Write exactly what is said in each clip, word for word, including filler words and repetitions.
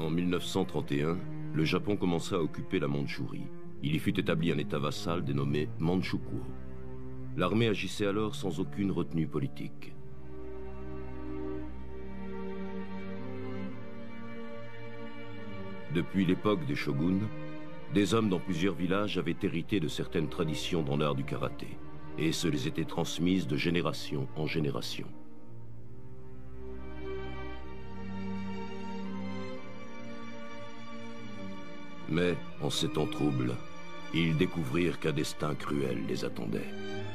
En mille neuf cent trente et un, le Japon commença à occuper la Mandchourie. Il y fut établi un état vassal dénommé Manchukuo. L'armée agissait alors sans aucune retenue politique. Depuis l'époque des shoguns, des hommes dans plusieurs villages avaient hérité de certaines traditions dans l'art du karaté, et se les étaient transmises de génération en génération. Mais, en ces temps troubles, ils découvrirent qu'un destin cruel les attendait.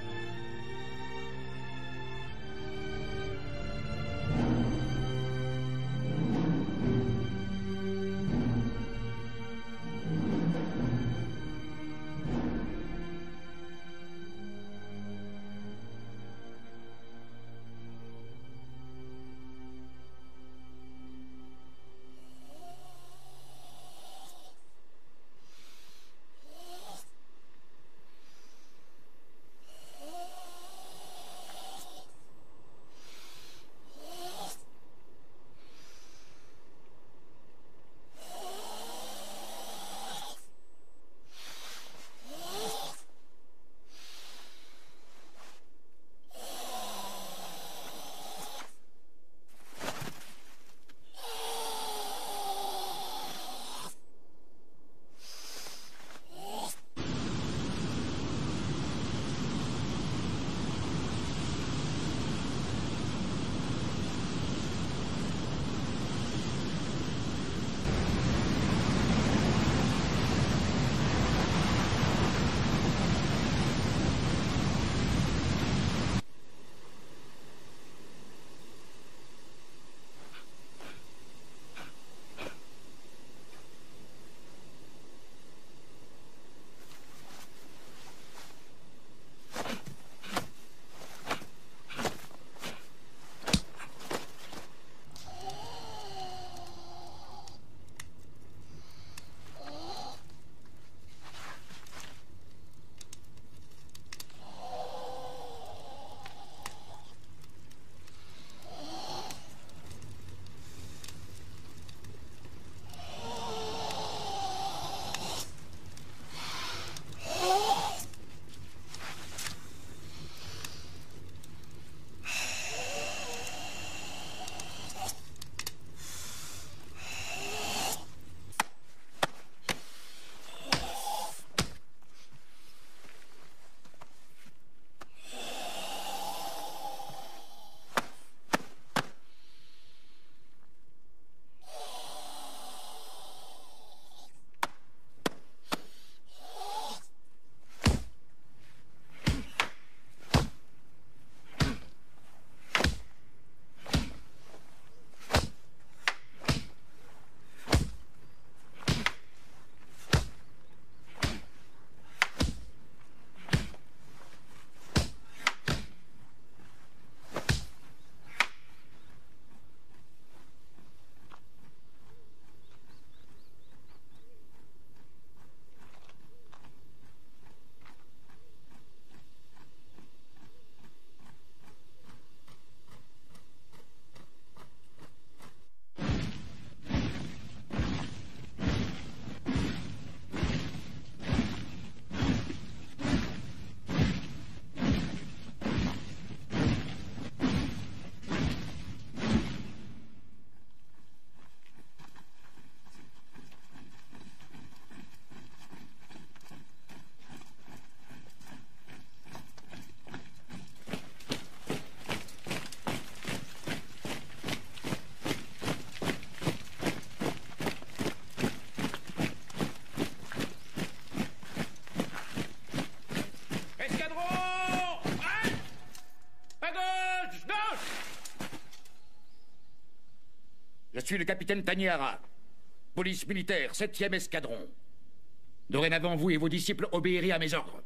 Je suis le capitaine Tanihara, police militaire, septième escadron. Dorénavant, vous et vos disciples obéirez à mes ordres.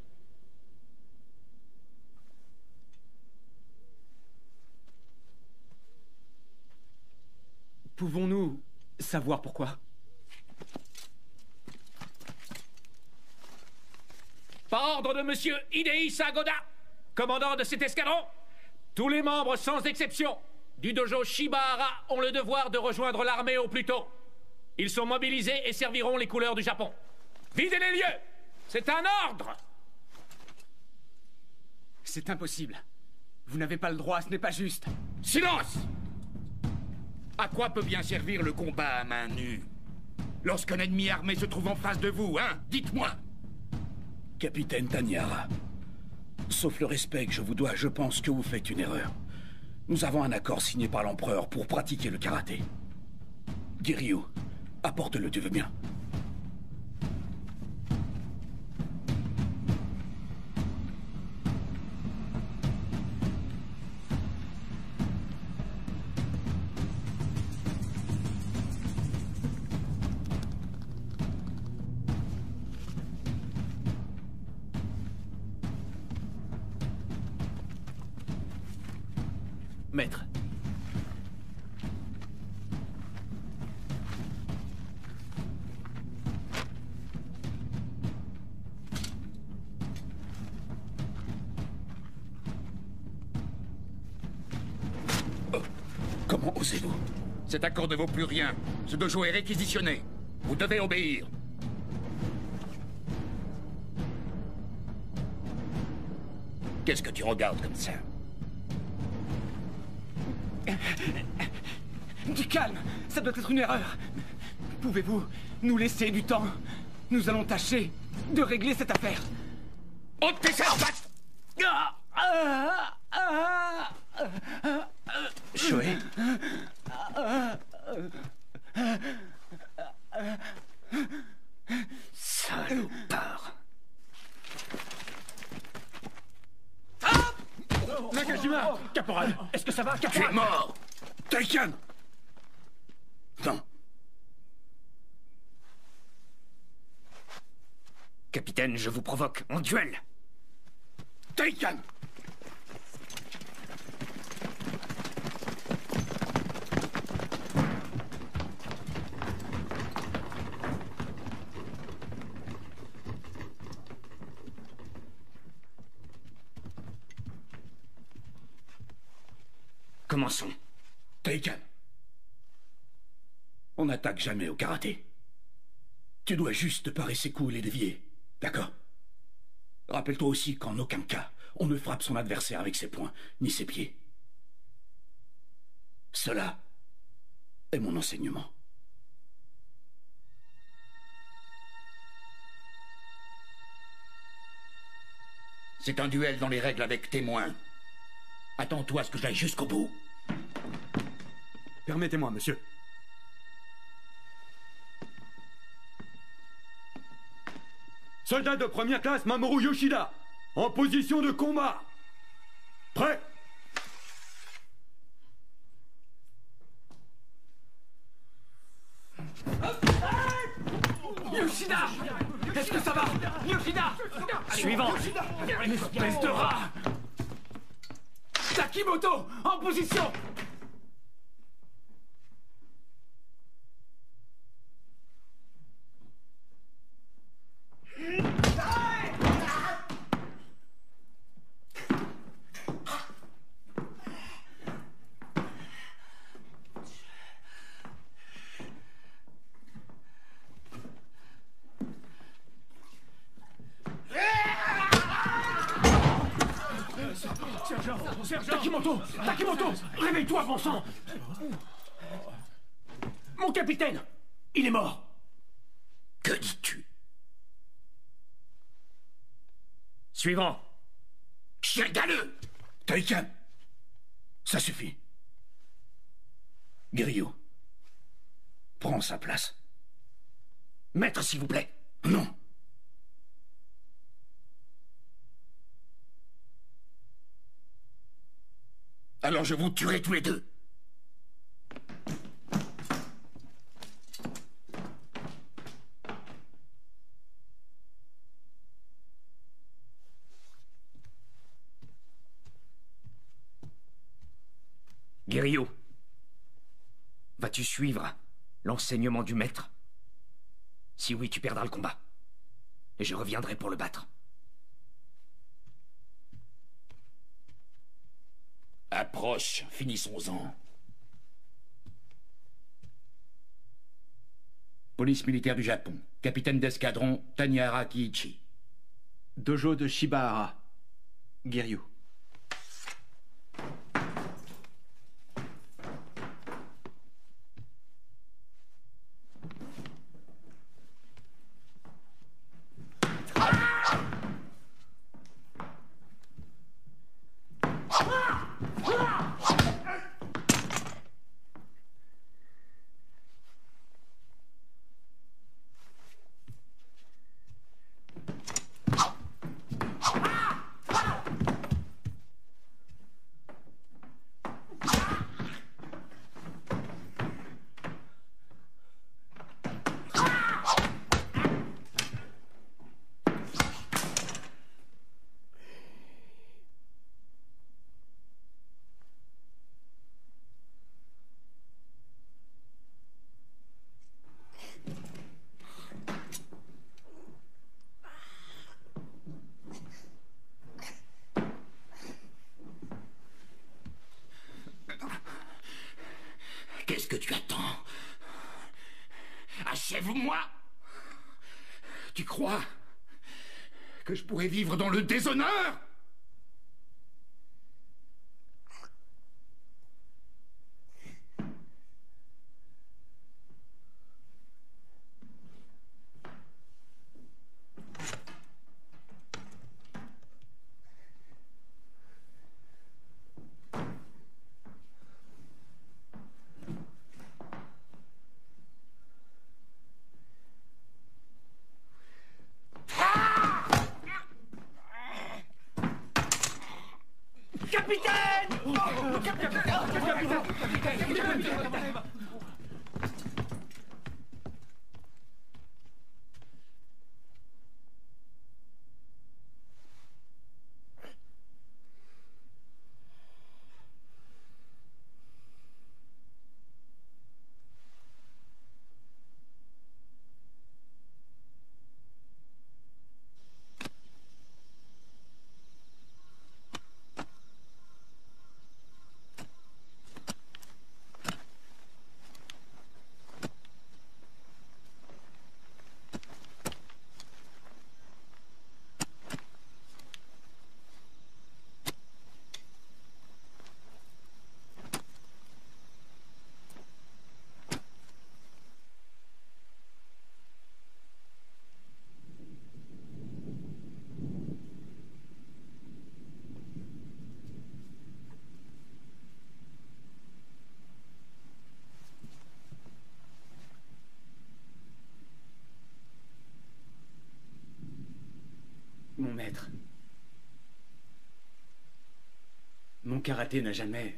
Pouvons-nous savoir pourquoi? Par ordre de Monsieur Hidei Sagoda, commandant de cet escadron, tous les membres, sans exception, du dojo Shibahara ont le devoir de rejoindre l'armée au plus tôt. Ils sont mobilisés et serviront les couleurs du Japon. Videz les lieux! C'est un ordre! C'est impossible. Vous n'avez pas le droit, ce n'est pas juste. Silence! À quoi peut bien servir le combat à main nue? Lorsqu'un ennemi armé se trouve en face de vous, hein? Dites-moi! Capitaine Taniara, sauf le respect que je vous dois, je pense que vous faites une erreur. Nous avons un accord signé par l'empereur pour pratiquer le karaté. Giryu, apporte-le, tu veux bien? Maître. Oh, comment osez-vous? Cet accord ne vaut plus rien. Ce dojo est réquisitionné. Vous devez obéir. Qu'est-ce que tu regardes comme ça? Du calme, ça doit être une erreur. Pouvez-vous nous laisser du temps? Nous allons tâcher de régler cette affaire. Ôte tes cervettes! Shoei? Salopard. Nakajima! Caporal, est-ce que ça va, Tu es caporal? mort! Taikan! Non. Capitaine, je vous provoque en duel. Taikan! Commençons. Taikan. On n'attaque jamais au karaté. Tu dois juste parer ses coups et les dévier. D'accord? Rappelle-toi aussi qu'en aucun cas, on ne frappe son adversaire avec ses poings, ni ses pieds. Cela est mon enseignement. C'est un duel dans les règles avec témoin. Attends-toi à ce que j'aille jusqu'au bout. Permettez-moi, monsieur. Soldat de première classe Mamoru Yoshida, en position de combat. Prêt? Yoshida! Est-ce que ça va? Yoshida! Suivant! Espèce de rat! Takimoto! En position! Takimoto! Takimoto! Réveille-toi, bon sang! Mon capitaine! Il est mort! Que dis-tu? Suivant! Chien galeux! Taikan! Ça suffit. Giryu, prends sa place. Maître, s'il vous plaît. Non. Alors je vous tuerai tous les deux. Giryu, vas-tu suivre l'enseignement du maître? Si oui, tu perdras le combat. Et je reviendrai pour le battre. Approche, finissons-en. Police militaire du Japon. Capitaine d'escadron, Tanihara Kiichi. Dojo de Shibahara. Giryu. Qu'est-ce que tu attends? Achève-moi! Tu crois que je pourrais vivre dans le déshonneur? Mon maître, mon karaté n'a jamais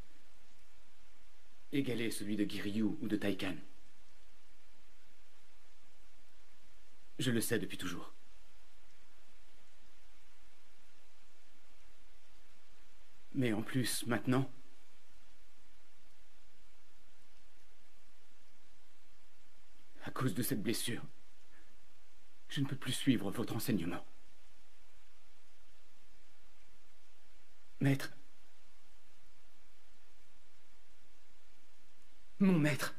égalé celui de Giryu ou de Taikan. Je le sais depuis toujours. Mais en plus, maintenant, à cause de cette blessure, je ne peux plus suivre votre enseignement. Maître. Mon maître.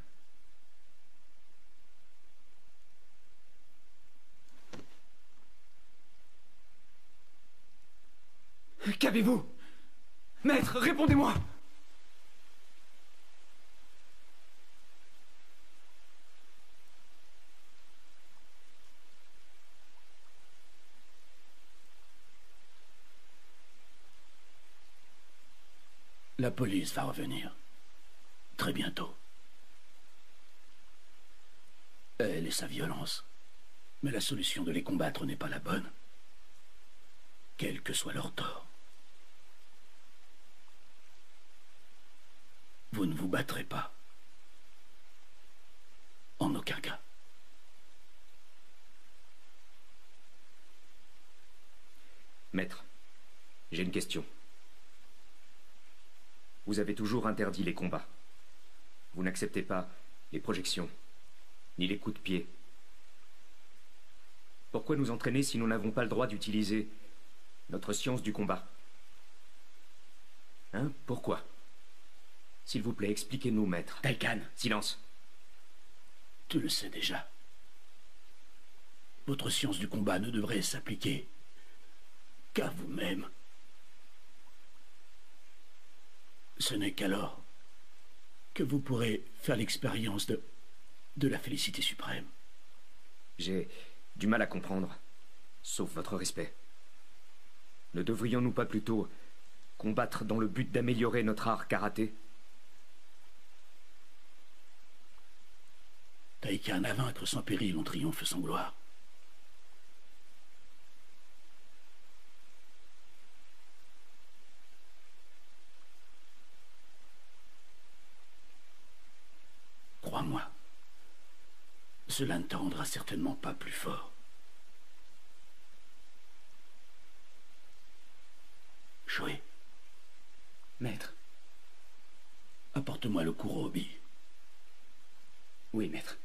Qu'avez-vous? Maître, répondez-moi! La police va revenir. Très bientôt. Elle et sa violence. Mais la solution de les combattre n'est pas la bonne. Quel que soit leur tort. Vous ne vous battrez pas. En aucun cas. Maître, j'ai une question. Vous avez toujours interdit les combats. Vous n'acceptez pas les projections, ni les coups de pied. Pourquoi nous entraîner si nous n'avons pas le droit d'utiliser notre science du combat? Hein? Pourquoi? S'il vous plaît, expliquez-nous, maître. Taikan. Silence. Tu le sais déjà. votre science du combat ne devrait s'appliquer qu'à vous-même. Ce n'est qu'alors que vous pourrez faire l'expérience de, de la félicité suprême. J'ai du mal à comprendre, sauf votre respect. Ne devrions-nous pas plutôt combattre dans le but d'améliorer notre art karaté? Taïkan à vaincre sans péril, on triomphe sans gloire. Crois-moi, cela ne te rendra certainement pas plus fort. Shoei. Maître. Apporte-moi le kurobi. Oui, maître.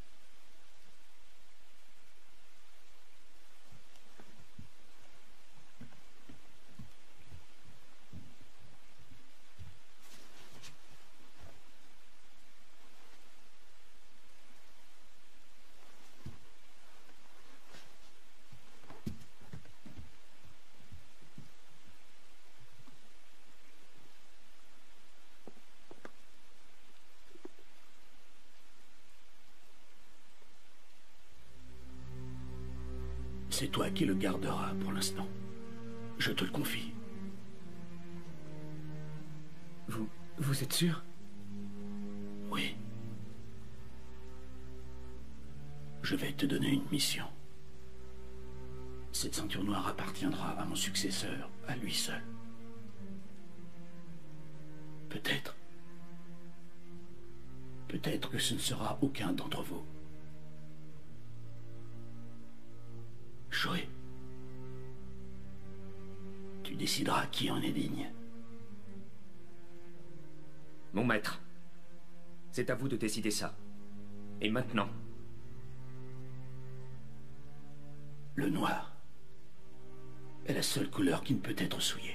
C'est toi qui le garderas pour l'instant. Je te le confie. Vous... vous êtes sûr? Oui. Je vais te donner une mission. Cette ceinture noire appartiendra à mon successeur, à lui seul. Peut-être. Peut-être que ce ne sera aucun d'entre vous. Shoei, tu décideras qui en est digne. Mon maître, c'est à vous de décider ça. Et maintenant? Le noir est la seule couleur qui ne peut être souillée.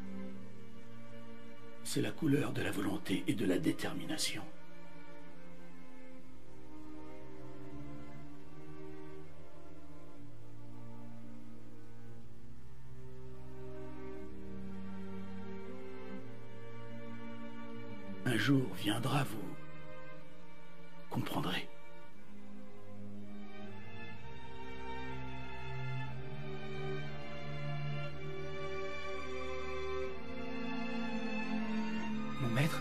C'est la couleur de la volonté et de la détermination. Un jour viendra, vous comprendrez. Mon maître?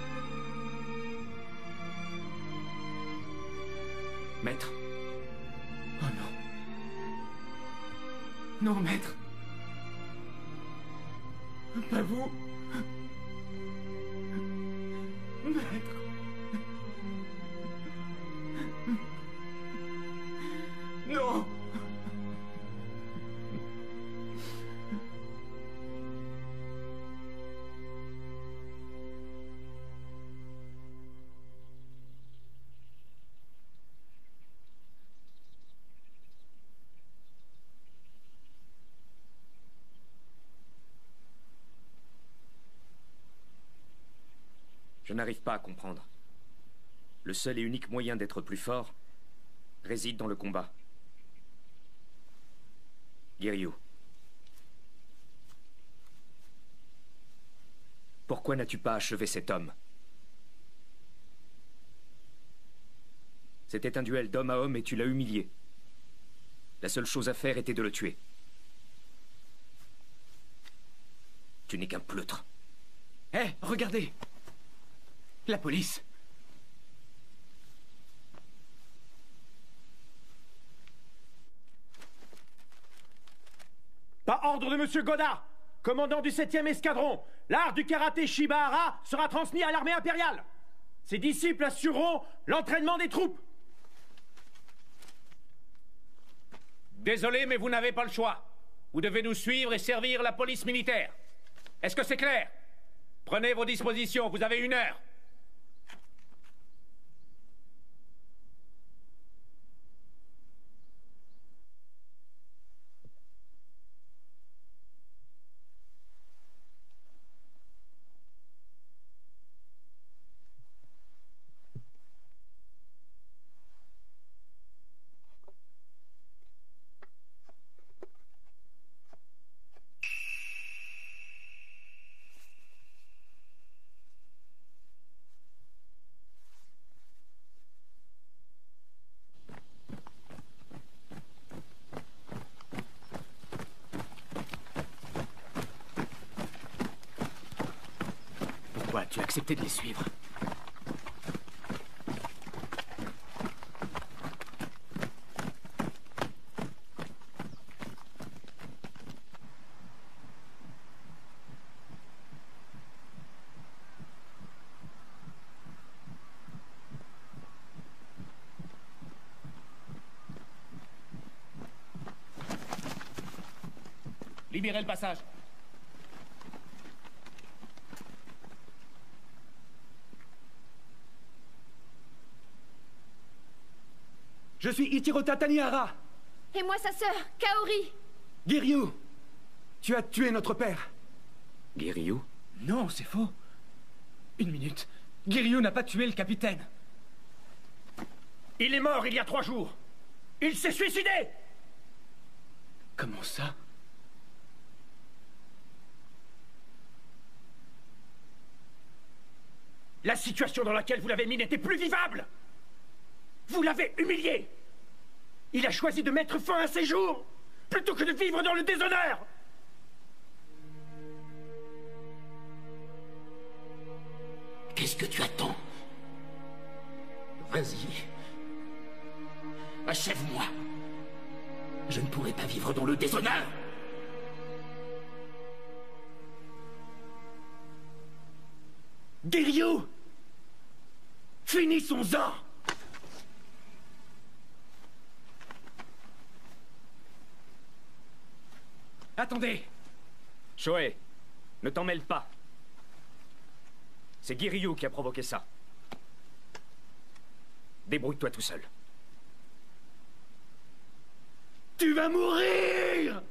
Maître? Oh non. Non, maître. Pas vous. Maître. Non. Je n'arrive pas à comprendre. Le seul et unique moyen d'être plus fort réside dans le combat. Giryu, pourquoi n'as-tu pas achevé cet homme? C'était un duel d'homme à homme et tu l'as humilié. La seule chose à faire était de le tuer. Tu n'es qu'un pleutre. Hé, hey, regardez! La police! Par ordre de Monsieur Godard, commandant du septième escadron, l'art du karaté Shibahara sera transmis à l'armée impériale. Ses disciples assureront l'entraînement des troupes. Désolé, mais vous n'avez pas le choix. Vous devez nous suivre et servir la police militaire. Est-ce que c'est clair? Prenez vos dispositions, vous avez une heure. accepté de les suivre. Libérez le passage. Je suis Ichirota Tanihara. Et moi sa sœur, Kaori. Giryu, tu as tué notre père. Giryu? Non, c'est faux. Une minute. Giryu n'a pas tué le capitaine. Il est mort il y a trois jours. Il s'est suicidé. Comment ça? La situation dans laquelle vous l'avez mis n'était plus vivable. Vous l'avez humilié. Il a choisi de mettre fin à ses jours, plutôt que de vivre dans le déshonneur. Qu'est-ce que tu attends? Vas-y. Achève-moi. Je ne pourrai pas vivre dans le déshonneur. Giryu! Finissons-en! Attendez! Shohei, ne t'en mêle pas. C'est Giryu qui a provoqué ça. Débrouille-toi tout seul. Tu vas mourir!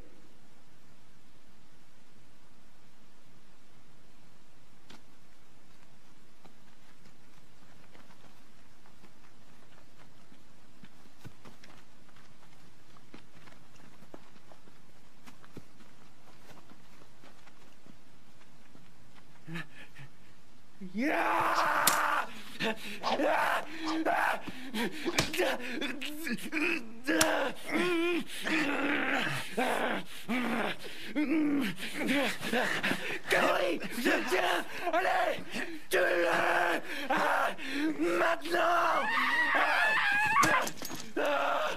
Kaori, je tiens! Allez! Tue-le! Ah, maintenant! Ah, ah.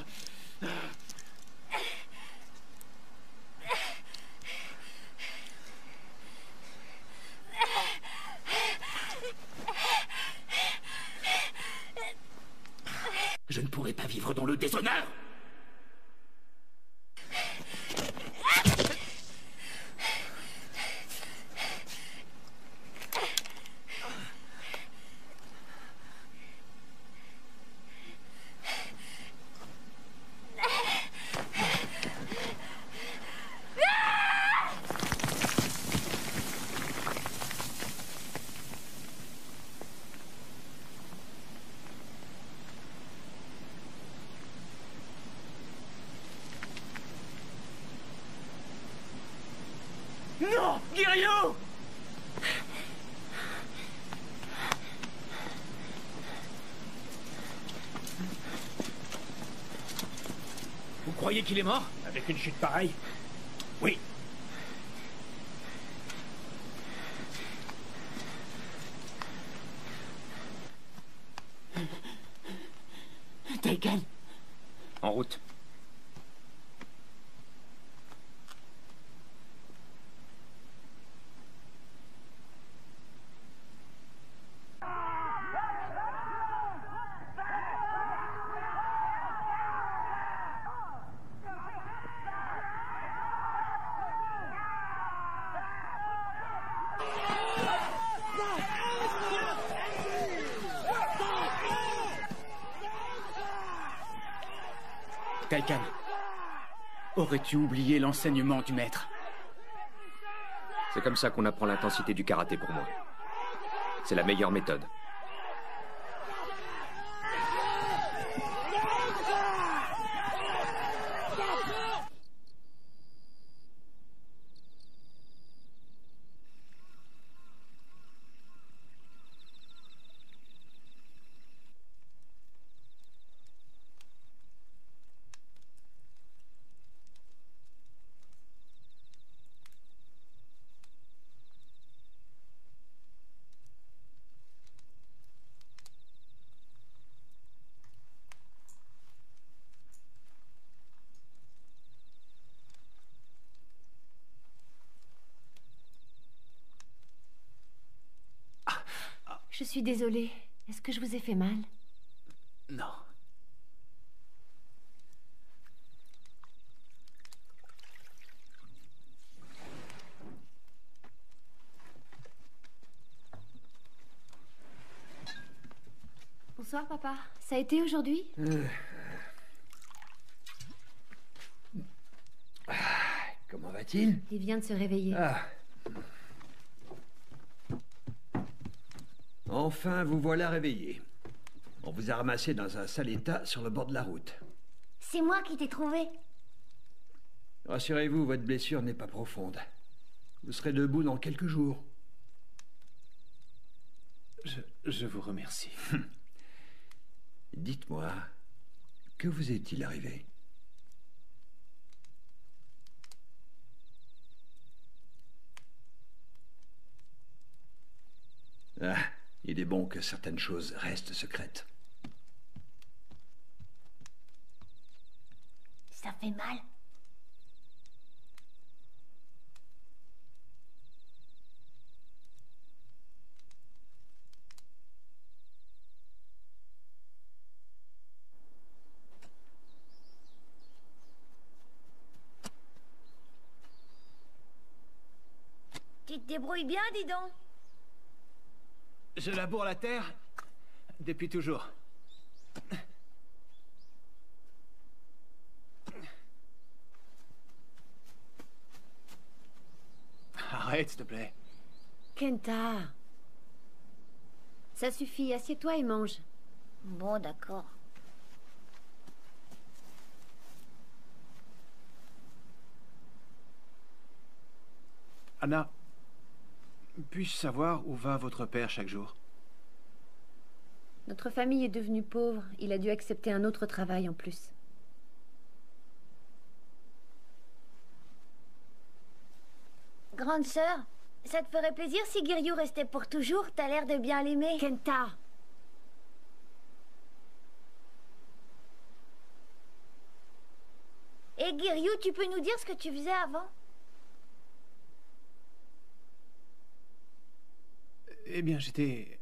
Je ne pourrai pas vivre dans le déshonneur. Non! Giryu! Vous croyez qu'il est mort? Avec une chute pareille? Oui. Taikan! En route. Taikan, aurais-tu oublié l'enseignement du maître? C'est comme ça qu'on apprend l'intensité du karaté pour moi. C'est la meilleure méthode. Je suis désolée. Est-ce que je vous ai fait mal? Non. Bonsoir, papa. Ça a été aujourd'hui? Euh... Ah, comment va-t-il? Il vient de se réveiller. Ah. Enfin, vous voilà réveillé. On vous a ramassé dans un sale état sur le bord de la route. C'est moi qui t'ai trouvé. Rassurez-vous, votre blessure n'est pas profonde. Vous serez debout dans quelques jours. Je, je vous remercie. Dites-moi, que vous est-il arrivé? Ah, il est bon que certaines choses restent secrètes. Ça fait mal. Tu te débrouilles bien, dis donc. Je laboure la terre depuis toujours. Arrête, s'il te plaît. Kenta. Ça suffit, assieds-toi et mange. Bon, d'accord. Anna, puis-je savoir où va votre père chaque jour? Notre famille est devenue pauvre. Il a dû accepter un autre travail en plus. Grande sœur, ça te ferait plaisir si Giryu restait pour toujours? T'as l'air de bien l'aimer. Kenta! Et Giryu, tu peux nous dire ce que tu faisais avant? Eh bien, j'étais...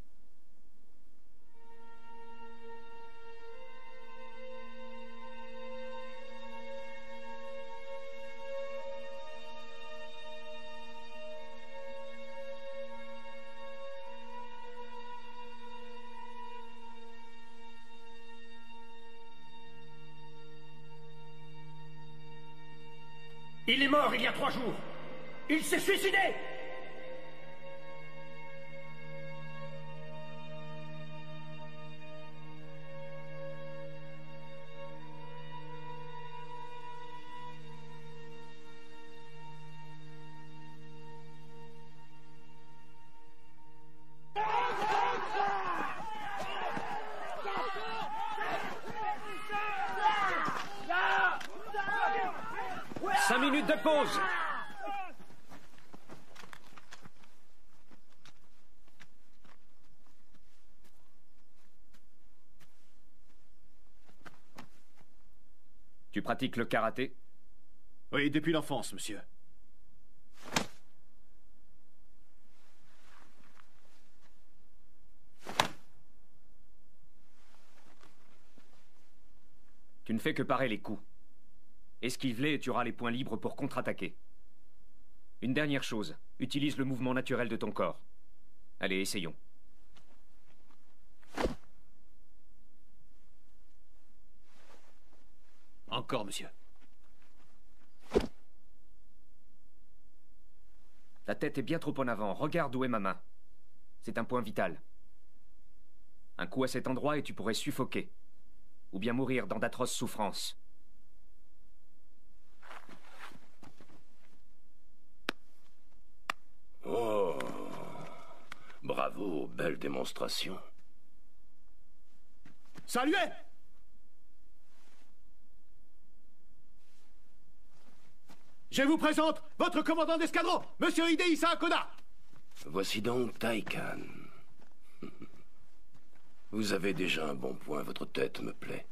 Il est mort il y a trois jours. Il s'est suicidé. Cinq minutes de pause. Tu pratiques le karaté? Oui, depuis l'enfance, monsieur. Tu ne fais que parer les coups. Esquive-les et tu auras les points libres pour contre-attaquer. Une dernière chose, utilise le mouvement naturel de ton corps. Allez, essayons. Encore, monsieur. Ta tête est bien trop en avant. Regarde où est ma main. C'est un point vital. Un coup à cet endroit et tu pourrais suffoquer. Ou bien mourir dans d'atroces souffrances. Oh, bravo, belle démonstration. Saluez! Je vous présente votre commandant d'escadron, Monsieur Hidehisa Hakoda. Voici donc Taikan. Vous avez déjà un bon point, votre tête me plaît.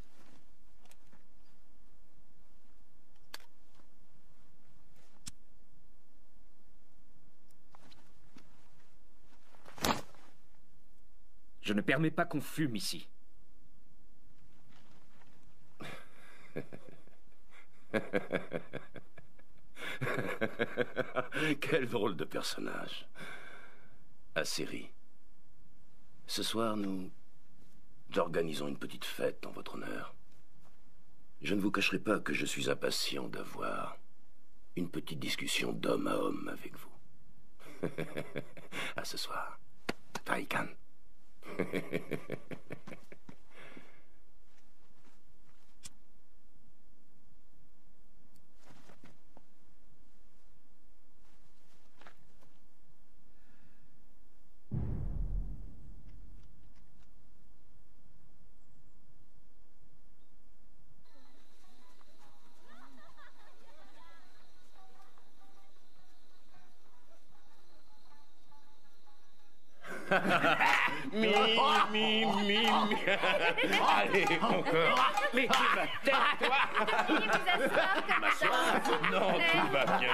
Je ne permets pas qu'on fume ici. Quel drôle de personnage. Acérie. Ce soir, nous organisons une petite fête en votre honneur. Je ne vous cacherai pas que je suis impatient d'avoir une petite discussion d'homme à homme avec vous. À ce soir. Taikan. Mi, mi, mi, mi. Allez, encore. Mais tu vas taire-toi. Non, tout va bien.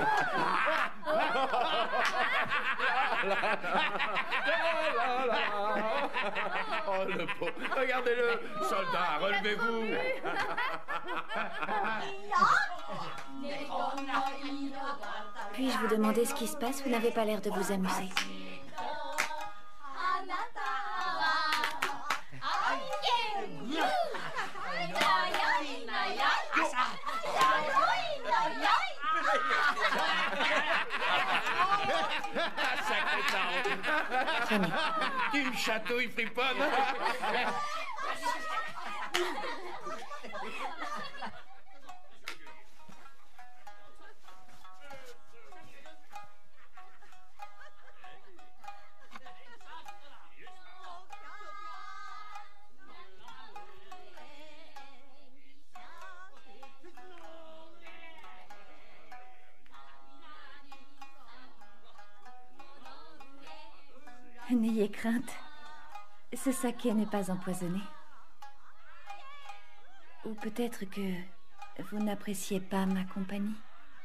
Oh, le pauvre. Regardez-le, soldat, relevez-vous. Puis-je vous demander ce qui se passe? Vous n'avez pas l'air de vous amuser. Tenez. Tu me chatouilles, friponne. N'ayez crainte. Ce saké n'est pas empoisonné. Ou peut-être que vous n'appréciez pas ma compagnie.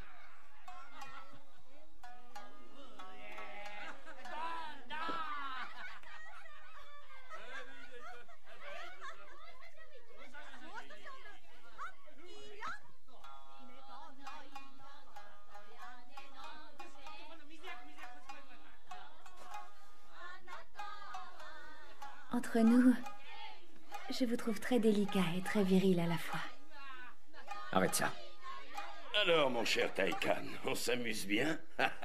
Entre nous, je vous trouve très délicat et très viril à la fois. Arrête ça. Alors, mon cher Taikan, on s'amuse bien?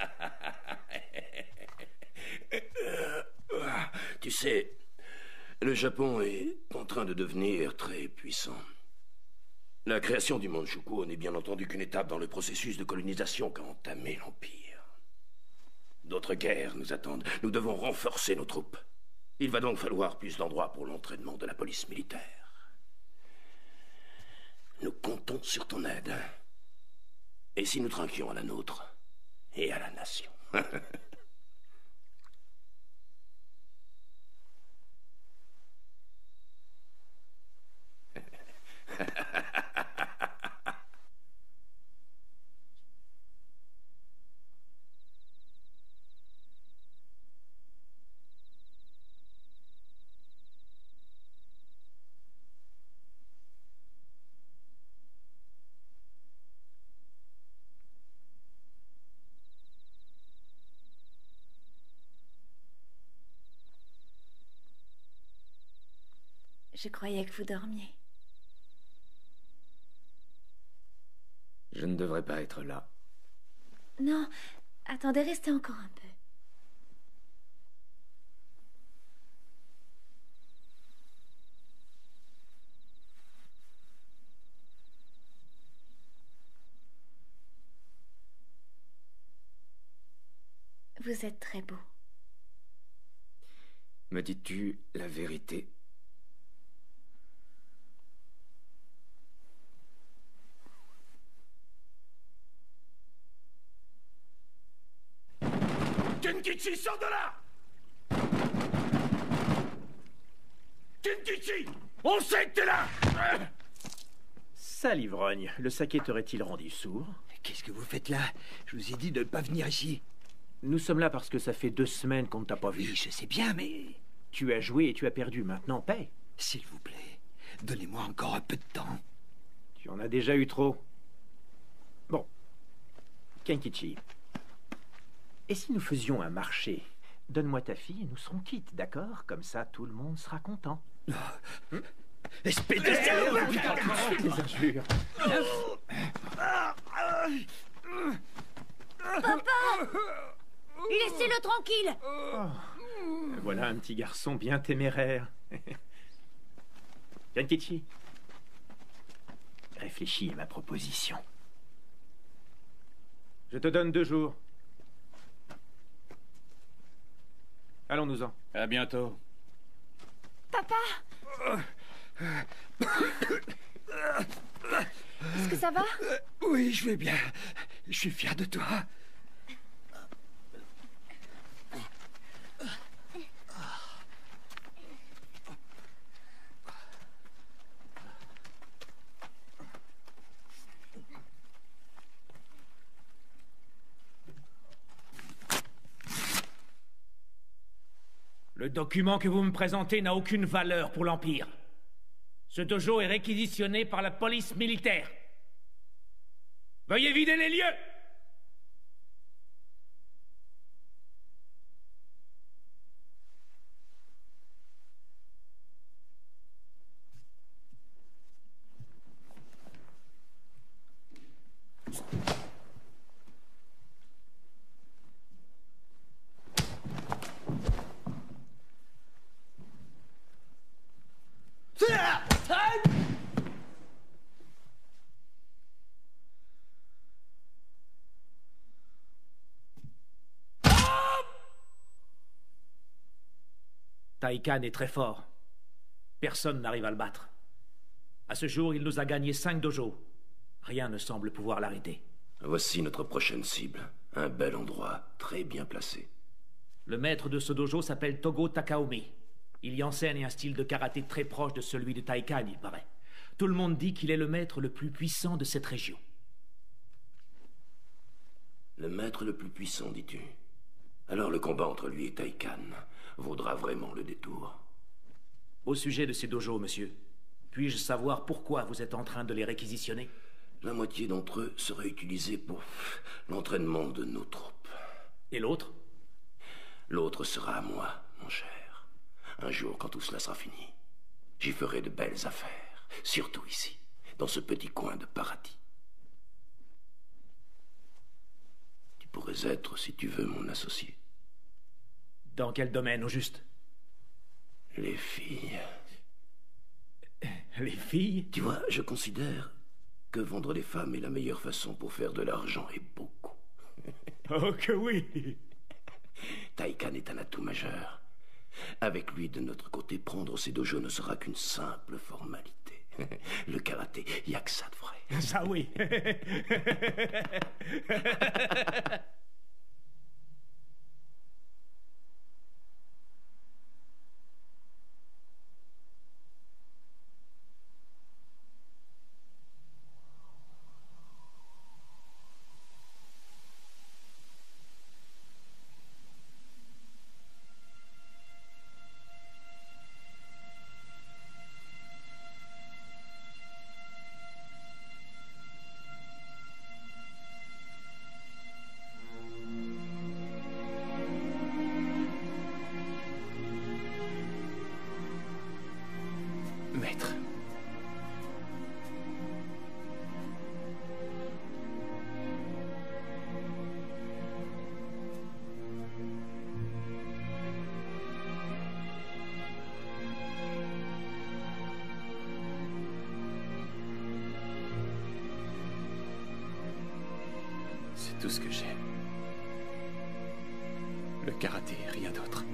Tu sais, le Japon est en train de devenir très puissant. La création du Manchukuo n'est bien entendu qu'une étape dans le processus de colonisation qu'a entamé l'Empire. D'autres guerres nous attendent. Nous devons renforcer nos troupes. Il va donc falloir plus d'endroits pour l'entraînement de la police militaire. Nous comptons sur ton aide. Et si nous trinquions à la nôtre et à la nation? Je croyais que vous dormiez. Je ne devrais pas être là. Non, attendez, restez encore un peu. Vous êtes très beau. Me dis-tu la vérité? Kenkichi, sors de là! Kenkichi! On sait que t'es là! Ça, l'ivrogne, le saké t'aurait-il rendu sourd? Qu'est-ce que vous faites là? Je vous ai dit de ne pas venir ici. Nous sommes là parce que ça fait deux semaines qu'on ne t'a pas vu. Oui, je sais bien, mais... Tu as joué et tu as perdu, maintenant paie. S'il vous plaît, donnez-moi encore un peu de temps. Tu en as déjà eu trop. Bon. Kenkichi. Et si nous faisions un marché? Donne-moi ta fille et nous serons quittes, d'accord? Comme ça, tout le monde sera content. Oh. Espèce de salaud! Les injures. Papa! Laissez-le tranquille! Oh. Voilà un petit garçon bien téméraire. Kenkichi, réfléchis à ma proposition. Je te donne deux jours. Allons-nous-en. À bientôt. Papa! Est-ce que ça va? Oui, je vais bien. Je suis fier de toi. Le document que vous me présentez n'a aucune valeur pour l'Empire. Ce dojo est réquisitionné par la police militaire. Veuillez vider les lieux! Taikan est très fort. Personne n'arrive à le battre. À ce jour, il nous a gagné cinq dojos. Rien ne semble pouvoir l'arrêter. Voici notre prochaine cible. Un bel endroit, très bien placé. Le maître de ce dojo s'appelle Togo Takaomi. Il y enseigne un style de karaté très proche de celui de Taikan, il paraît. Tout le monde dit qu'il est le maître le plus puissant de cette région. Le maître le plus puissant, dis-tu? Alors le combat entre lui et Taikan vaudra vraiment le détour. Au sujet de ces dojos, monsieur, puis-je savoir pourquoi vous êtes en train de les réquisitionner? La moitié d'entre eux seraient utilisés pour l'entraînement de nos troupes. Et l'autre? L'autre sera à moi, mon cher. Un jour, quand tout cela sera fini, j'y ferai de belles affaires, surtout ici, dans ce petit coin de paradis. Tu pourrais être, si tu veux, mon associé. Dans quel domaine, au juste? Les filles. Les filles? Tu vois, je considère que vendre les femmes est la meilleure façon pour faire de l'argent, et beaucoup. Oh que oui! Taikan est un atout majeur. Avec lui de notre côté, prendre ces dojos ne sera qu'une simple formalité. Le karaté, il n'y a que ça de vrai. Ça oui. Maître. C'est tout ce que j'ai. Le karaté, rien d'autre.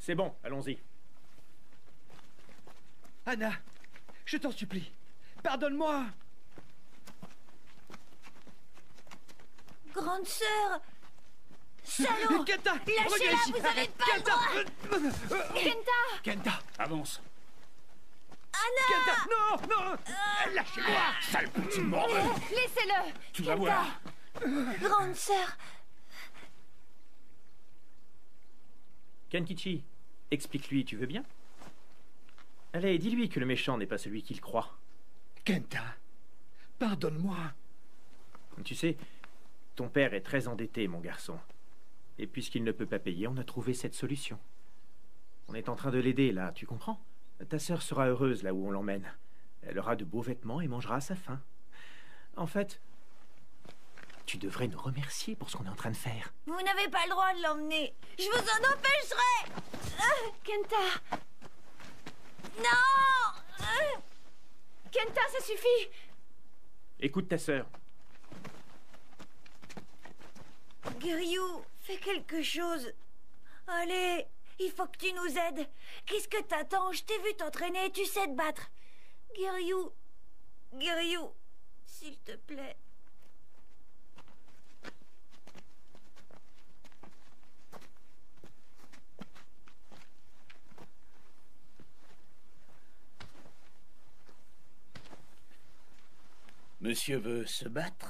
C'est bon, allons-y. Anna, je t'en supplie, pardonne-moi. Grande sœur! Salaud! Kenta! Lâchez-la, vous avez pas le droit! Kenta! Kenta, avance. Anna! Kenta, non, non! Lâchez-moi, sale petit morveux! Laissez-le! Tu vas voir. Grande sœur! Kenkichi, explique-lui, tu veux bien? Allez, dis-lui que le méchant n'est pas celui qu'il croit. Kenta, pardonne-moi. Tu sais, ton père est très endetté, mon garçon. Et puisqu'il ne peut pas payer, on a trouvé cette solution. On est en train de l'aider, là, tu comprends? Ta sœur sera heureuse là où on l'emmène. Elle aura de beaux vêtements et mangera à sa faim. En fait, tu devrais nous remercier pour ce qu'on est en train de faire. Vous n'avez pas le droit de l'emmener. Je vous en empêcherai. Ah, Kenta. Non. Ah. Kenta, ça suffit. Écoute ta sœur. Giryu, fais quelque chose. Allez, il faut que tu nous aides. Qu'est-ce que t'attends? Je t'ai vu t'entraîner, tu sais te battre. Giryu, Giryu, s'il te plaît. Monsieur veut se battre?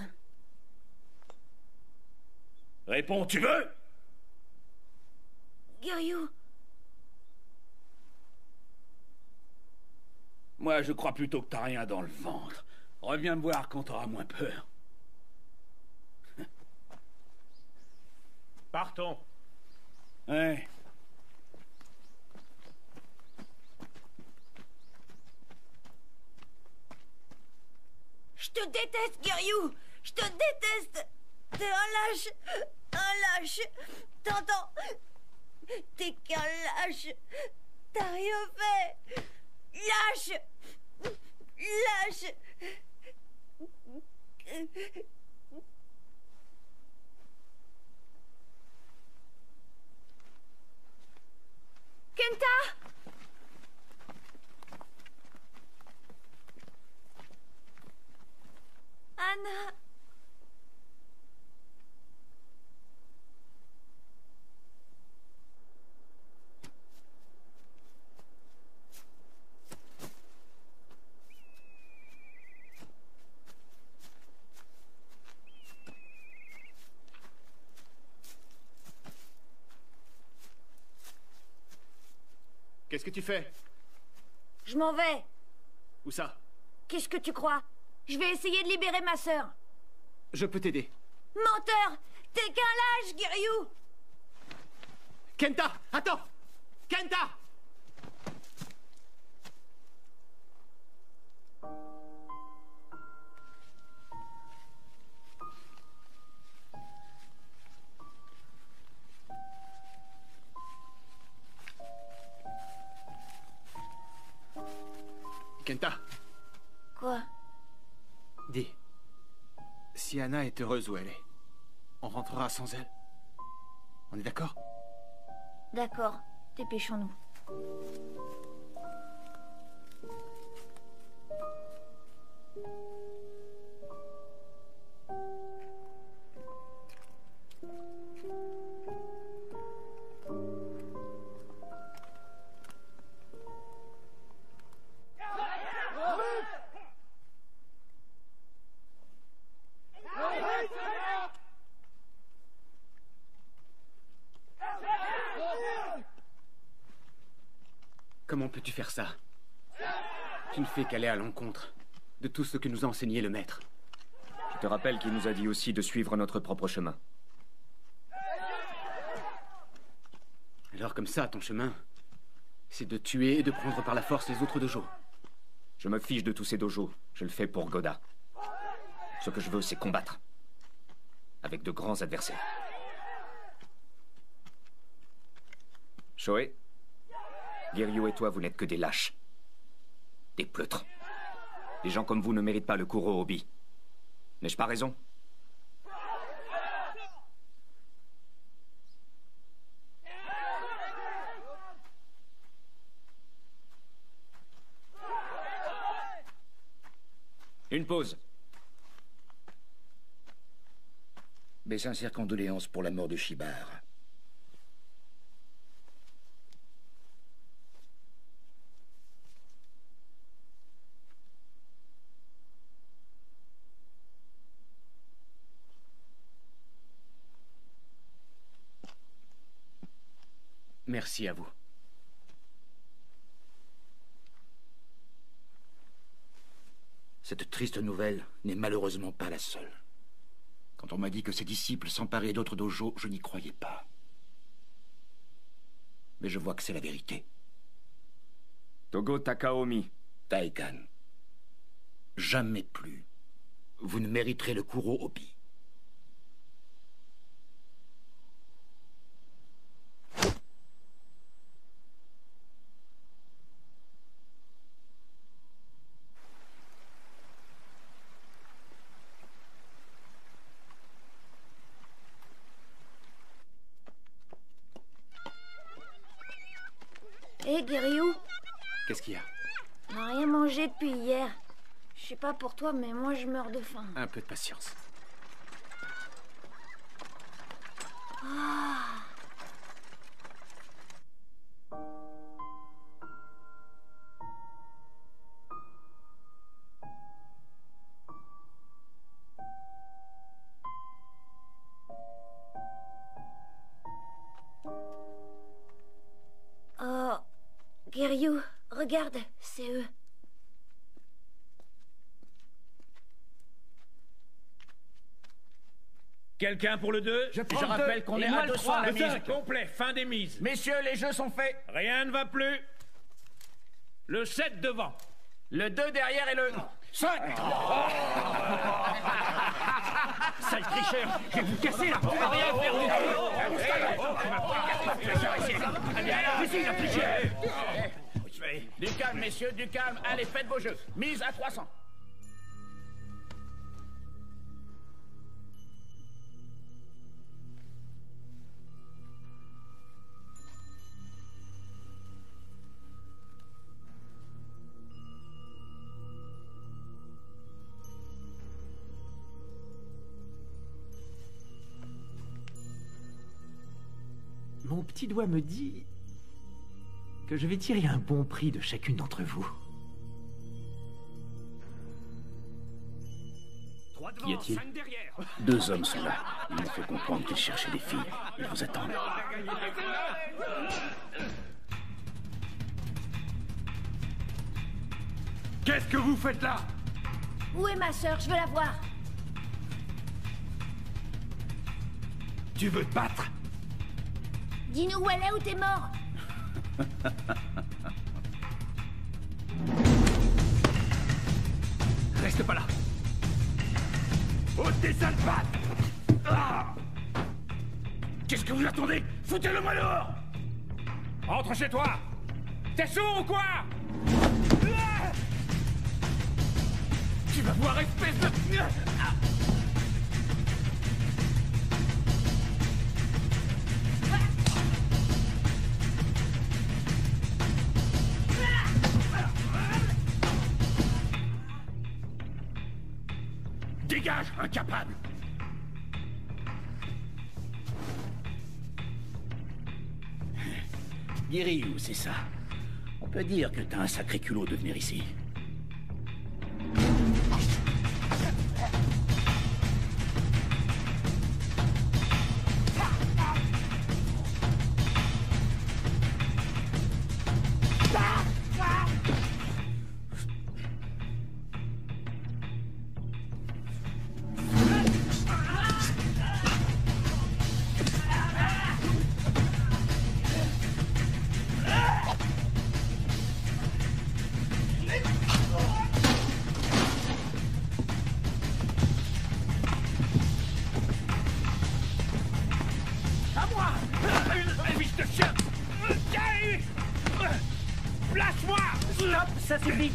Réponds, tu veux? Giryu. Moi, je crois plutôt que t'as rien dans le ventre. Reviens me voir quand t'auras moins peur. Partons. Ouais. Je te déteste, Giryu. Je te déteste. T'es un lâche. Un lâche. T'entends? T'es qu'un lâche. T'as rien fait. Lâche. Lâche. Kenta! Anna. Qu'est-ce que tu fais? Je m'en vais. Où ça? Qu'est-ce que tu crois? Je vais essayer de libérer ma sœur. Je peux t'aider. Menteur! T'es qu'un lâche, Giryu! Kenta! Attends! Kenta! Kenta! Quoi? Dis, si Anna est heureuse où elle est, on rentrera sans elle. On est d'accord? D'accord, dépêchons-nous. Comment peux-tu faire ça? Tu ne fais qu'aller à l'encontre de tout ce que nous a enseigné le maître. Je te rappelle qu'il nous a dit aussi de suivre notre propre chemin. Alors comme ça, ton chemin, c'est de tuer et de prendre par la force les autres dojos. Je me fiche de tous ces dojos. Je le fais pour Goda. Ce que je veux, c'est combattre. Avec de grands adversaires. Shoei, Giryu et toi, vous n'êtes que des lâches. Des pleutres. Des gens comme vous ne méritent pas le Kurohobi. N'ai-je pas raison? Une pause. Mes sincères condoléances pour la mort de Shibar. Merci à vous. Cette triste nouvelle n'est malheureusement pas la seule. Quand on m'a dit que ses disciples s'emparaient d'autres dojos, je n'y croyais pas. Mais je vois que c'est la vérité. Togo Takaomi. Taikan. Jamais plus. Vous ne mériterez le Kuro Obi. Hé, Giryu, Qu'est-ce qu'il y a? on n'a rien mangé depuis hier. Je sais pas pour toi, mais moi je meurs de faim. Un peu de patience. Ah. Oh, Giryu, regarde, c'est eux. Quelqu'un pour le deux? Je Je prends le rappelle deux, qu'on et est moi à le deux cents trois, la le mise cinq. complet, fin des mises. Messieurs, les jeux sont faits. Rien ne va plus. Le sept devant. Le deux derrière et le cinq. Sale tricheur, je vais vous casser là. Tu vas rien faire du tout. Mais si, il a triché. Du calme, messieurs, du calme. Allez, faites vos jeux. Mise à trois cents. Mon petit doigt me dit que je vais tirer un bon prix de chacune d'entre vous. Qu'y a-t-il? Deux hommes sont là. Ils m'ont fait comprendre qu'ils cherchaient des filles. Ils vous attendent. Qu'est-ce que vous faites là? Où est ma sœur? Je veux la voir. Tu veux te battre? Dis-nous où elle est ou t'es mort. Reste pas là. Ôte tes sales pattes! Ah! Qu'est-ce que vous attendez? Foutez-le-moi dehors! Rentre chez toi. T'es sourd ou quoi? Ah! Tu vas voir, espèce de... Ah! Dégage, incapable! Giryu, c'est ça. On peut dire que t'as un sacré culot de venir ici. Ça suffit.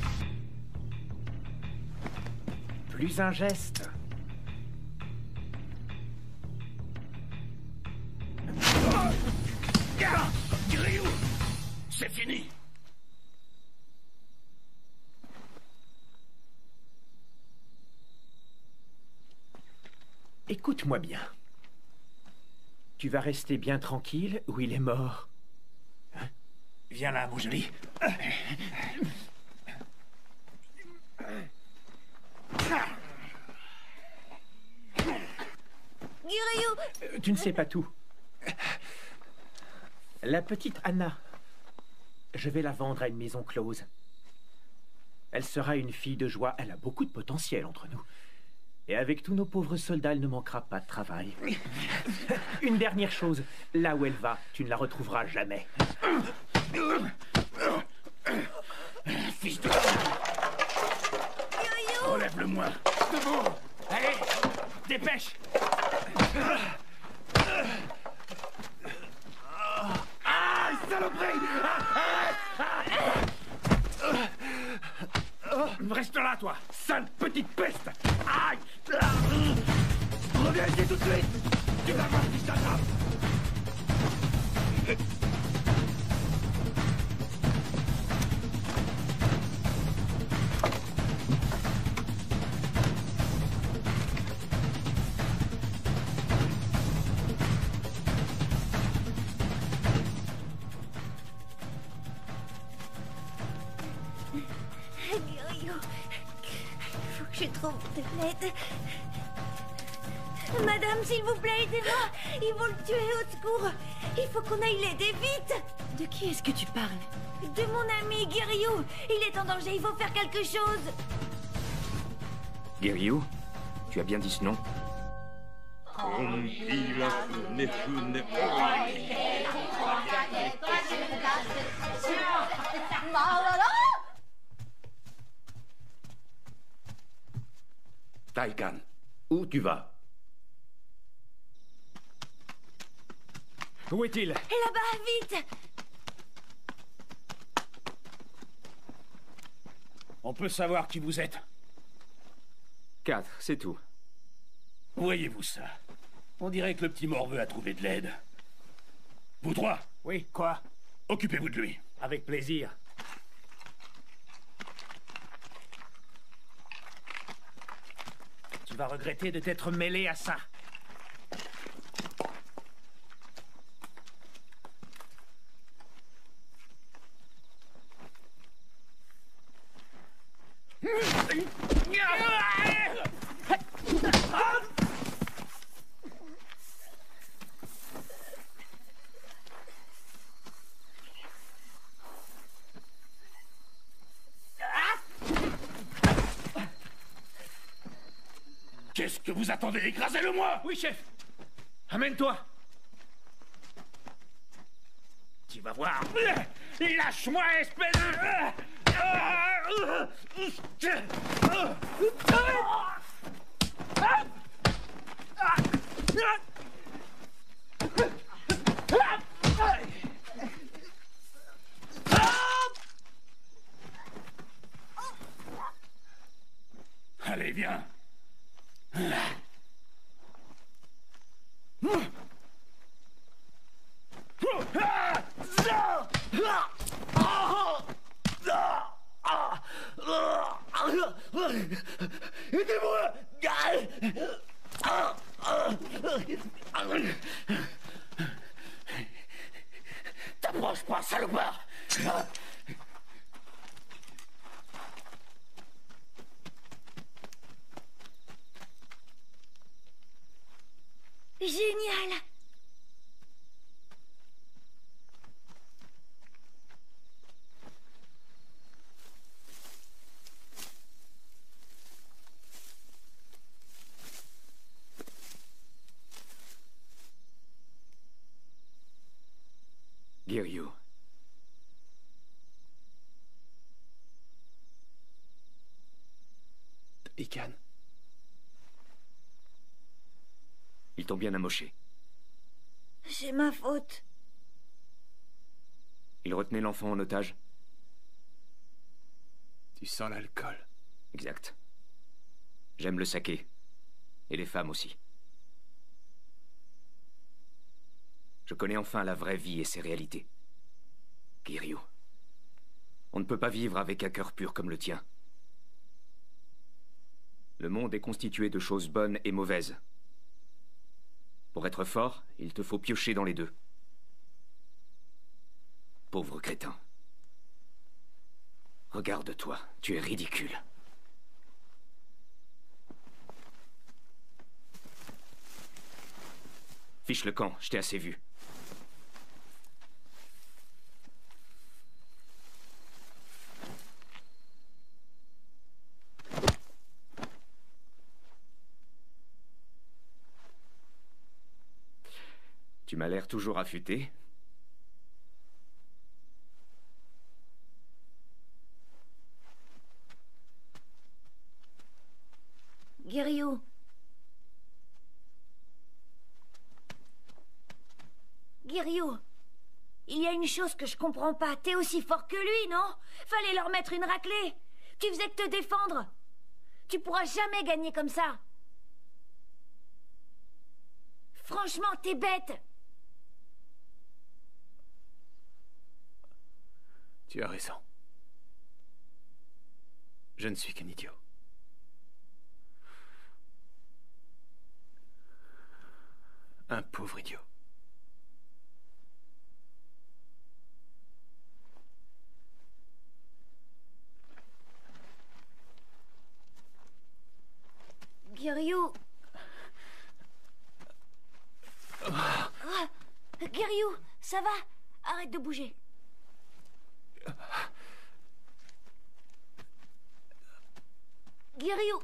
Plus un geste. Giryu, c'est fini. Écoute-moi bien. Tu vas rester bien tranquille ou il est mort. Hein? Viens là, mon joli. Giryu! Euh, tu ne sais pas tout. La petite Anna, je vais la vendre à une maison close. Elle sera une fille de joie. Elle a beaucoup de potentiel entre nous. Et avec tous nos pauvres soldats, elle ne manquera pas de travail. Une dernière chose. Là où elle va, tu ne la retrouveras jamais. Fils de... Relève-le-moi. Debout! Allez, dépêche! Ah, saloperie! Reste là, toi, sale petite peste! Aïe! Reviens ici tout de suite! Tu vas voir si je t'attrape! Giryu, il faut que je trouve de l'aide. Madame, s'il vous plaît, aidez-moi. Ils vont le tuer, au secours. Il faut qu'on aille l'aider vite. De qui est-ce que tu parles? De mon ami Giryu. Il est en danger, il faut faire quelque chose. Giryu, tu as bien dit ce nom? Taikan, où tu vas? Où est-il? Là-bas, vite. On peut savoir qui vous êtes? Quatre, c'est tout. Voyez-vous ça? On dirait que le petit morveux a trouvé de l'aide. Vous trois? Oui, quoi? Occupez-vous de lui. Avec plaisir. Tu vas regretter de t'être mêlé à ça. Qu'est-ce que vous attendez? Écrasez-le-moi! Oui, chef. Amène-toi. Tu vas voir. Lâche-moi, espèce de... Allez, viens. Aidez-moi! T'approches pas, salopard! Génial. Giryu. Ikan. Ils t'ont bien amoché. C'est ma faute. Ils retenaient l'enfant en otage? Tu sens l'alcool. Exact. J'aime le saké. Et les femmes aussi. Je connais enfin la vraie vie et ses réalités. Giryu. On ne peut pas vivre avec un cœur pur comme le tien. Le monde est constitué de choses bonnes et mauvaises. Pour être fort, il te faut piocher dans les deux. Pauvre crétin. Regarde-toi, tu es ridicule. Fiche le camp, je t'ai assez vu. Tu m'as l'air toujours affûté. Giryu. Giryu. Il y a une chose que je comprends pas. T'es aussi fort que lui, non? Fallait leur mettre une raclée. Tu faisais que te défendre. Tu pourras jamais gagner comme ça. Franchement, t'es bête. Tu as raison. Je ne suis qu'un idiot. Un pauvre idiot. Giryu. Ah, Giryu, ça va? Arrête de bouger. Giryu.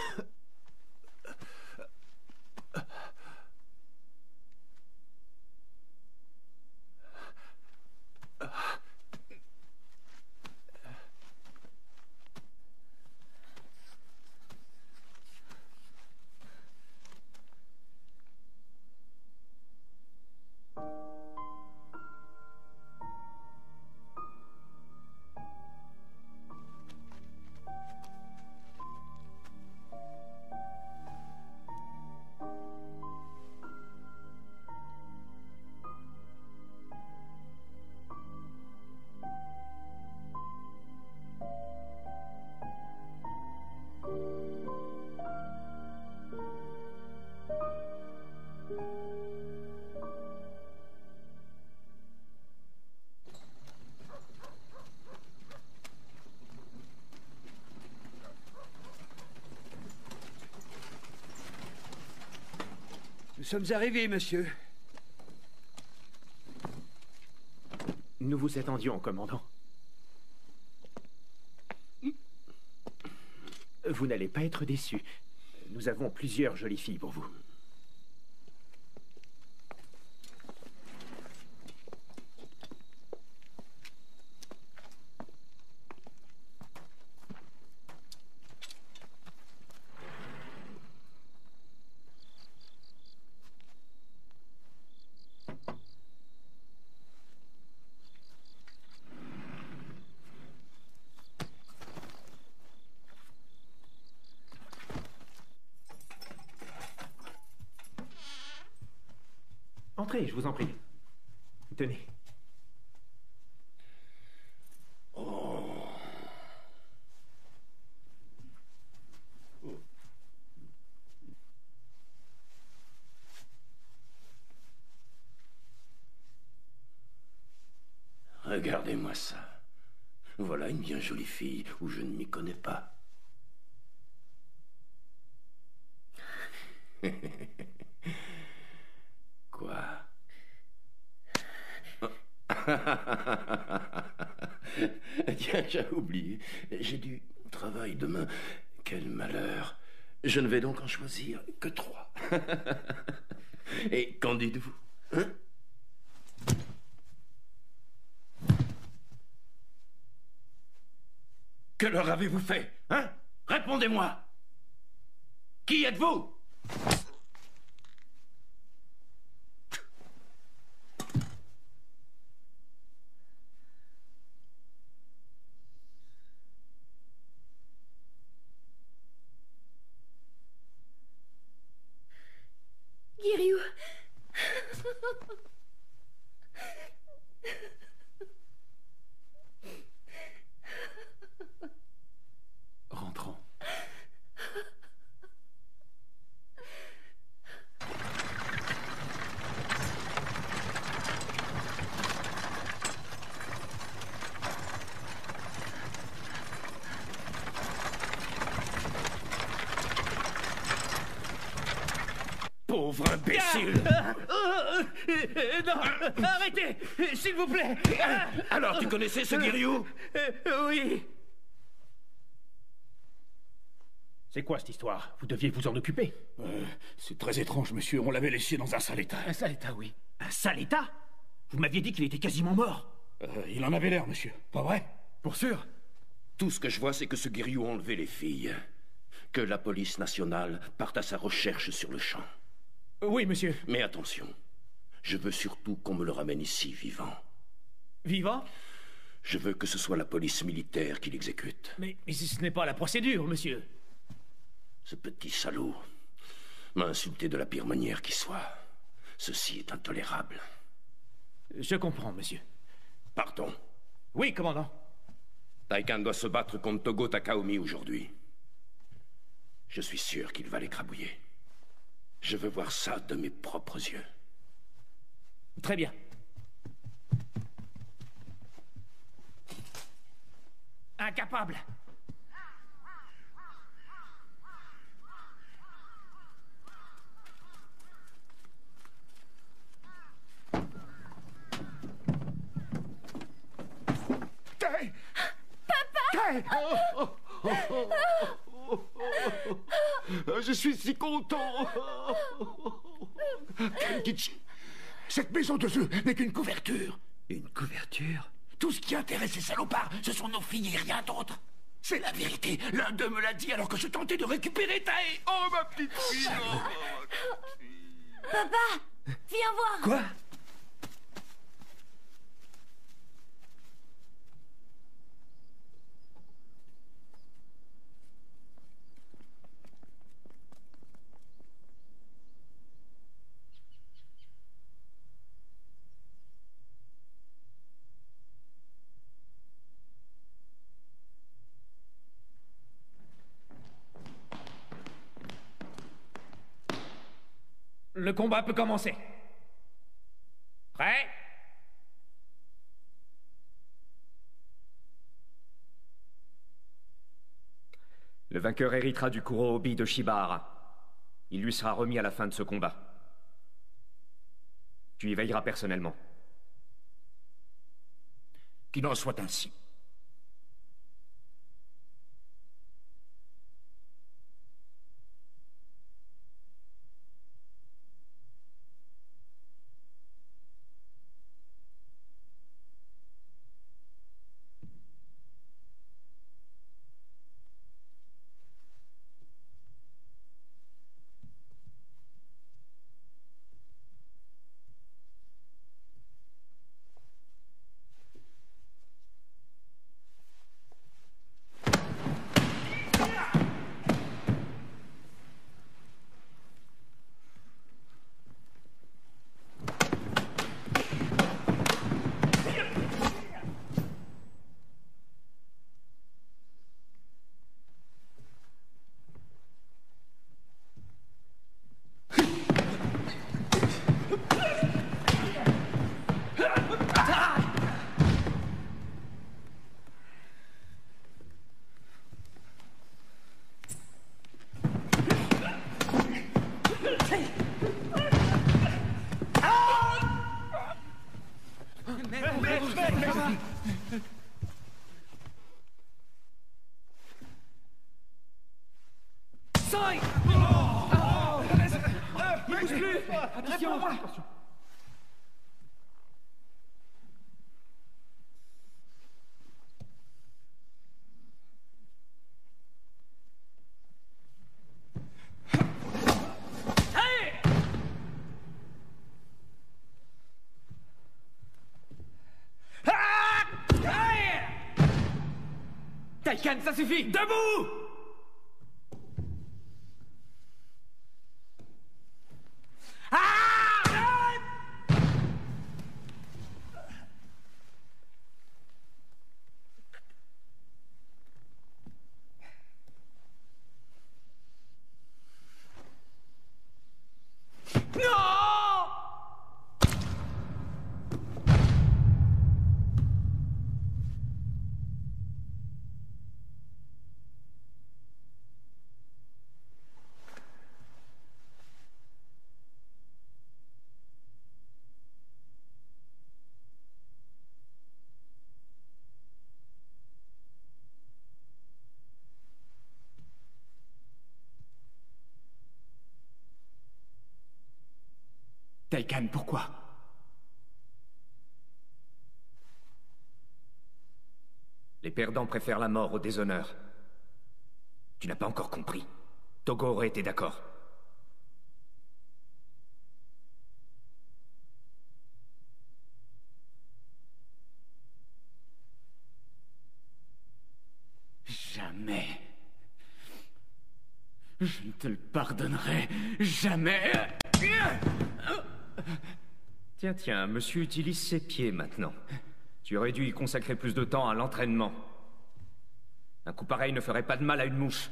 Nous sommes arrivés, monsieur. Nous vous attendions, commandant. Vous n'allez pas être déçu. Nous avons plusieurs jolies filles pour vous. Entrez, je vous en prie. Tenez. Oh. Regardez-moi ça. Voilà une bien jolie fille où je ne m'y connais pas. Quoi? Tiens, j'ai oublié. J'ai du travail demain. Quel malheur. Je ne vais donc en choisir que trois. Et qu'en dites-vous, hein? Que leur avez-vous fait, hein? Répondez-moi. Qui êtes-vous? Giryu. Rentrons. Pauvre imbécile! Ah, euh, euh, euh, non, arrêtez, s'il vous plaît. Alors, tu connaissais ce Guiriou? euh, Oui. C'est quoi cette histoire? Vous deviez vous en occuper. Euh, c'est très étrange, monsieur. On l'avait laissé dans un sale état. Un sale état, oui. Un sale état? Vous m'aviez dit qu'il était quasiment mort. Euh, il en avait l'air, monsieur. Pas vrai? Pour sûr. Tout ce que je vois, c'est que ce Guiriou a enlevé les filles. Que la police nationale parte à sa recherche sur le champ. Oui, monsieur. Mais attention, je veux surtout qu'on me le ramène ici, vivant. Vivant? Je veux que ce soit la police militaire qui l'exécute. Mais, mais ce n'est pas la procédure, monsieur. Ce petit salaud m'a insulté de la pire manière qui soit. Ceci est intolérable. Je comprends, monsieur. Pardon. Oui, commandant. Taikan doit se battre contre Togo Takaomi aujourd'hui. Je suis sûr qu'il va l'écrabouiller. Je veux voir ça de mes propres yeux. Très bien. Incapable. Tay! Papa! Tay! Oh, oh, oh, oh, oh, oh, oh. Je suis si content! Kenkichi, cette maison de jeu n'est qu'une couverture. Une couverture? Tout ce qui intéresse ces salopards, ce sont nos filles et rien d'autre. C'est la vérité. L'un d'eux me l'a dit alors que je tentais de récupérer Tae. Oh, ma petite fille! Oh. Papa! Viens voir! Quoi? Le combat peut commencer. Prêt? Le vainqueur héritera du Kurohobi de Shibahara. Il lui sera remis à la fin de ce combat. Tu y veilleras personnellement. Qu'il en soit ainsi. Soy! Il bouge plus! Attention! Attention! Taikan, ça suffit! Debout! Taikan, pourquoi? Les perdants préfèrent la mort au déshonneur. Tu n'as pas encore compris. Togo aurait été d'accord. Jamais. Je ne te le pardonnerai jamais. Tiens, tiens, monsieur utilise ses pieds maintenant. Tu aurais dû y consacrer plus de temps à l'entraînement. Un coup pareil ne ferait pas de mal à une mouche.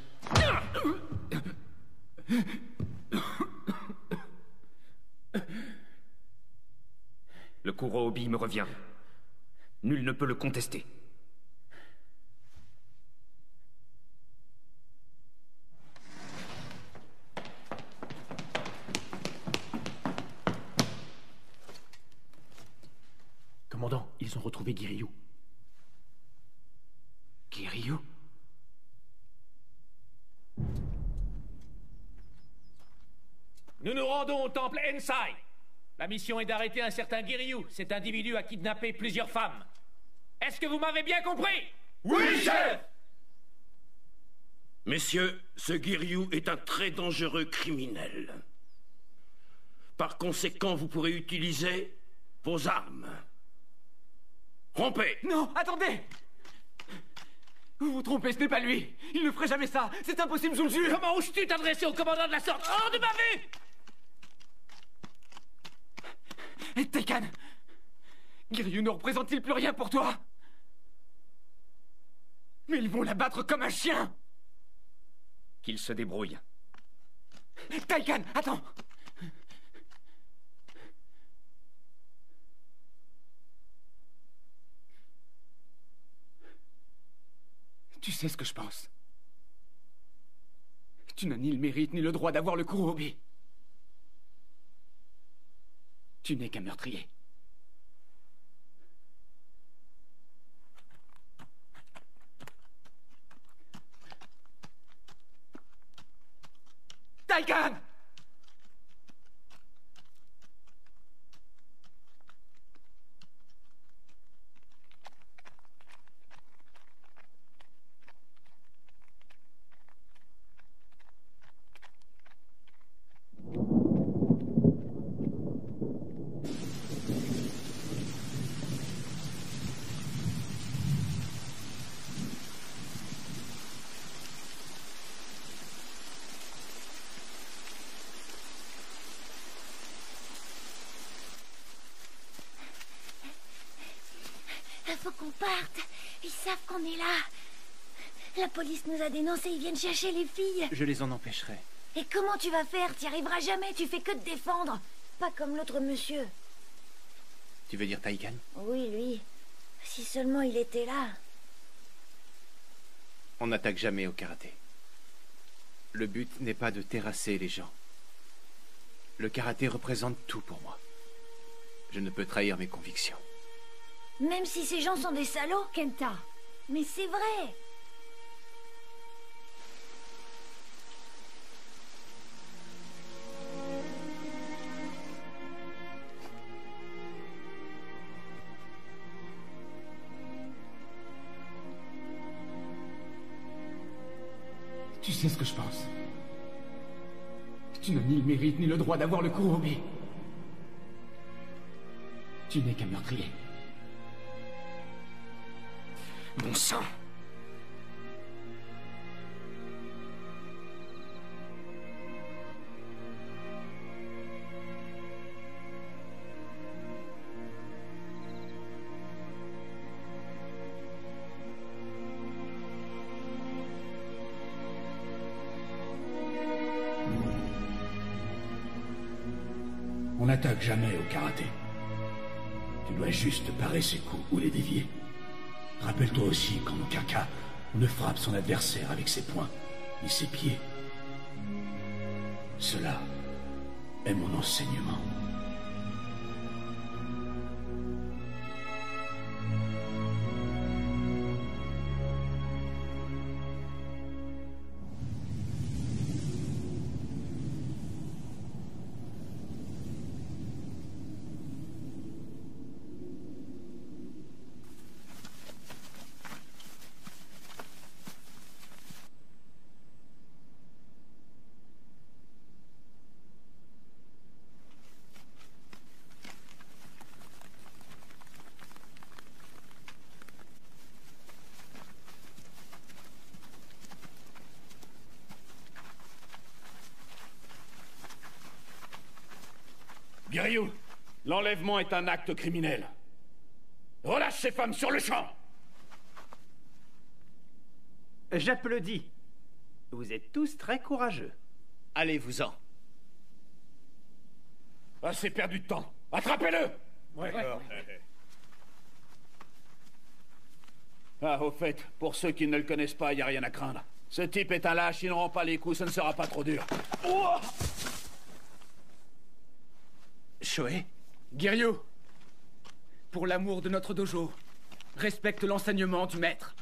Le Kurohobi me revient. Nul ne peut le contester. Commandant, ils ont retrouvé Giryu. Giryu? Nous nous rendons au temple Ensai. La mission est d'arrêter un certain Giryu. Cet individu a kidnappé plusieurs femmes. Est-ce que vous m'avez bien compris? Oui, chef! Messieurs, ce Giryu est un très dangereux criminel. Par conséquent, vous pourrez utiliser vos armes. Rompez! Non, attendez! Vous vous trompez, ce n'est pas lui. Il ne ferait jamais ça. C'est impossible, je vous le jure. Comment oses-tu t'adresser au commandant de la sorte? Hors de ma vue! Et Taikan, Giryu ne représente-t-il plus rien pour toi? Mais ils vont l'abattre comme un chien. Qu'il se débrouille. Taikan, attends. Tu sais ce que je pense. Tu n'as ni le mérite ni le droit d'avoir le Kurohobi. Tu n'es qu'un meurtrier. Taikan! Faut qu'on parte. Ils savent qu'on est là. La police nous a dénoncés, ils viennent chercher les filles. Je les en empêcherai. Et comment tu vas faire? T'y arriveras jamais, tu fais que te défendre. Pas comme l'autre monsieur. Tu veux dire Taikan? Oui, lui. Si seulement il était là. On n'attaque jamais au karaté. Le but n'est pas de terrasser les gens. Le karaté représente tout pour moi. Je ne peux trahir mes convictions. Même si ces gens sont des salauds, Kenta. Mais c'est vrai. Tu sais ce que je pense. Tu n'as ni le mérite ni le droit d'avoir le Kurohobi. Tu n'es qu'un meurtrier. Bon sang! On n'attaque jamais au karaté. Tu dois juste parer ses coups ou les dévier. Rappelle-toi aussi qu'en aucun cas, on ne frappe son adversaire avec ses poings, ni ses pieds. Cela est mon enseignement. Giryu, l'enlèvement est un acte criminel. Relâche ces femmes sur le champ! J'applaudis. Vous êtes tous très courageux. Allez-vous-en. Assez perdu de temps. Attrapez-le! Ouais. Ah, au fait, pour ceux qui ne le connaissent pas, il n'y a rien à craindre. Ce type est un lâche, il ne rend pas les coups, ce ne sera pas trop dur. Oh! Shoei? Giryu, pour l'amour de notre dojo, respecte l'enseignement du maître.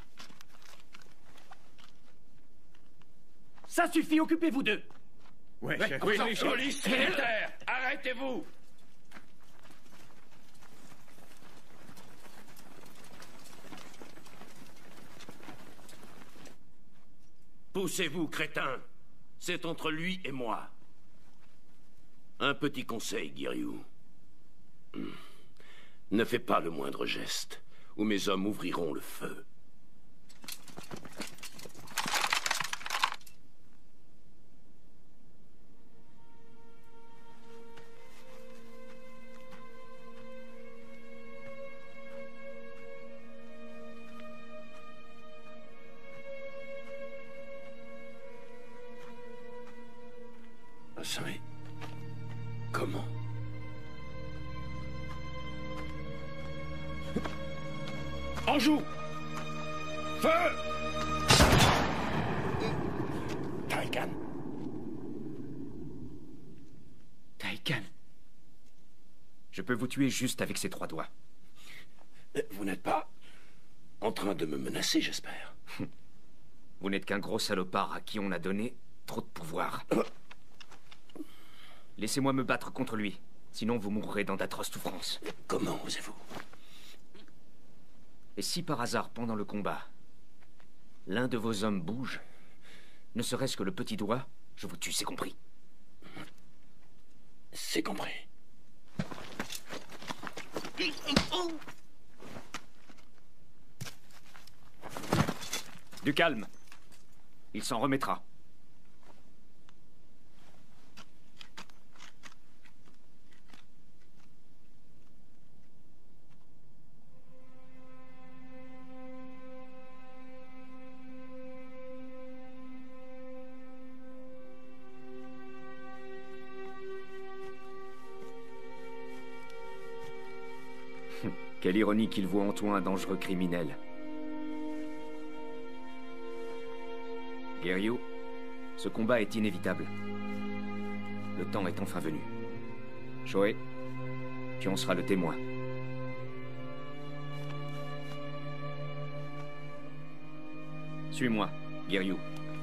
Ça suffit, occupez-vous d'eux. Ouais, Ouais, chef. oui, Oui, oui, chef. police militaire, arrêtez-vous! Poussez-vous, crétin. C'est entre lui et moi. Un petit conseil, Giryu. Ne fais pas le moindre geste, ou mes hommes ouvriront le feu. Mais comment? En joue! Feu! Taikan? Taikan. Je peux vous tuer juste avec ces trois doigts. Vous n'êtes pas en train de me menacer, j'espère. Vous n'êtes qu'un gros salopard à qui on a donné trop de pouvoir. Laissez-moi me battre contre lui, sinon vous mourrez dans d'atroces souffrances. Comment osez-vous? Et si par hasard, pendant le combat, l'un de vos hommes bouge, ne serait-ce que le petit doigt, je vous tue, c'est compris. C'est compris. Du calme. Il s'en remettra. Quelle ironie qu'il voit en toi un dangereux criminel. Giryu, ce combat est inévitable. Le temps est enfin venu. Shoei, tu en seras le témoin. Suis-moi, Giryu.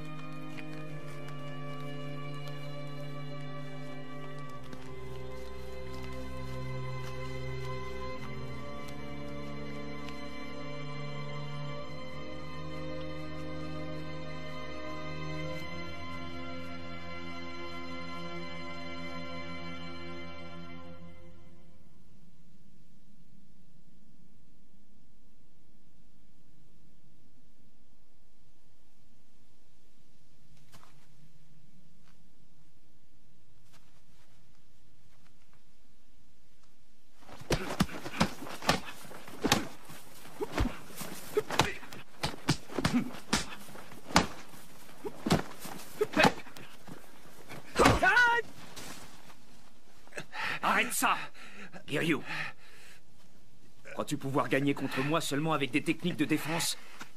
Arrête ça, Giryu. Crois-tu pouvoir gagner contre moi seulement avec des techniques de défense?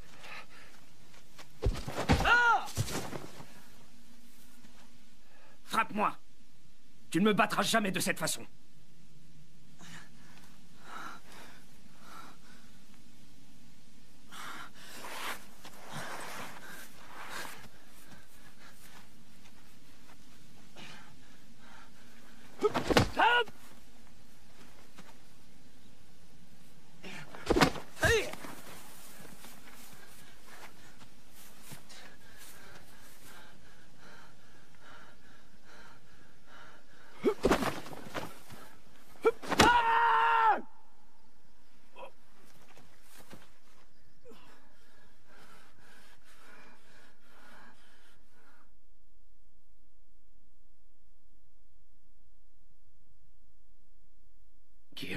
Ah! Frappe-moi. Tu ne me battras jamais de cette façon.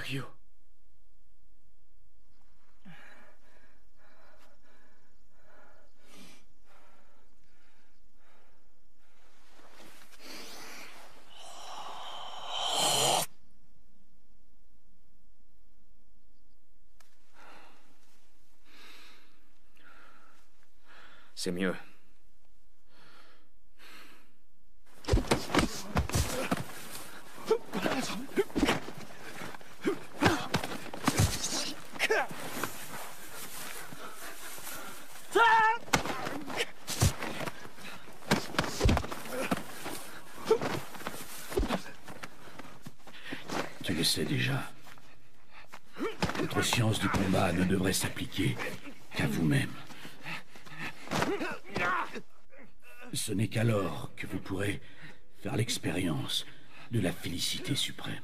Giryu. C'est mieux. Tu le sais déjà. Votre science du combat ne devrait s'appliquer qu'à vous-même. Ce n'est qu'alors que vous pourrez faire l'expérience de la félicité suprême.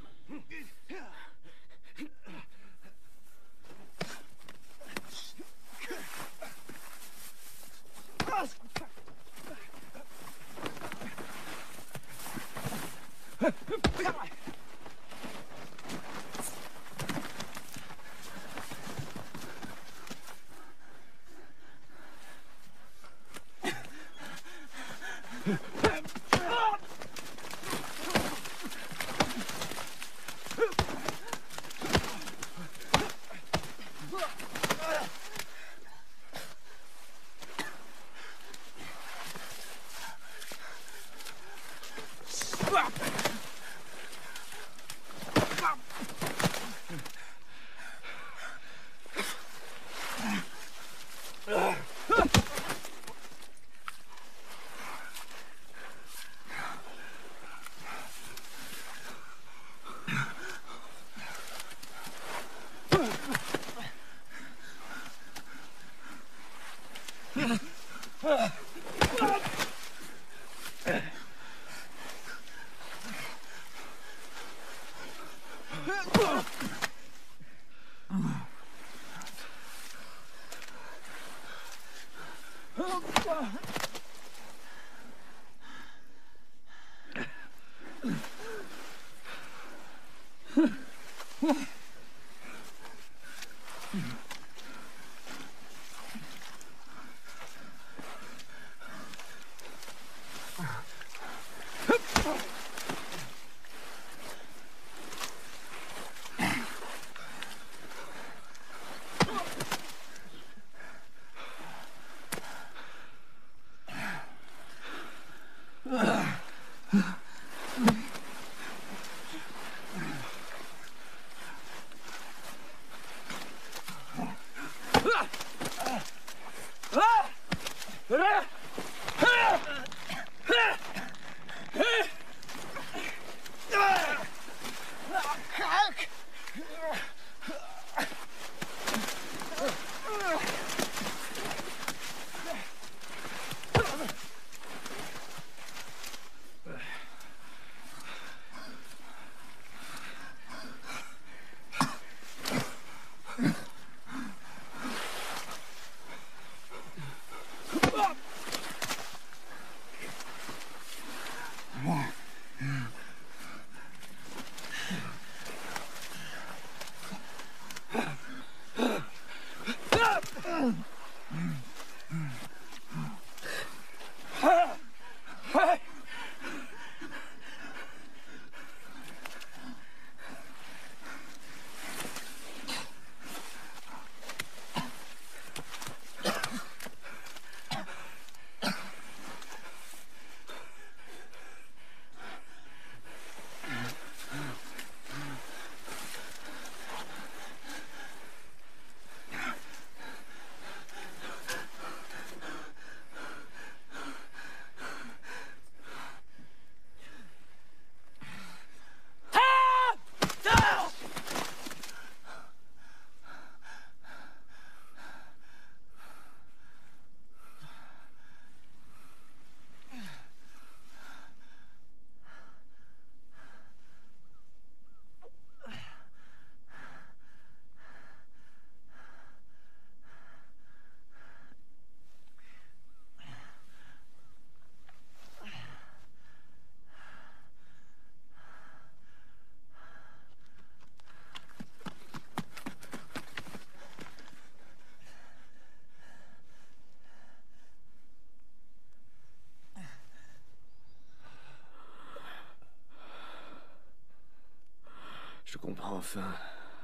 Je comprends enfin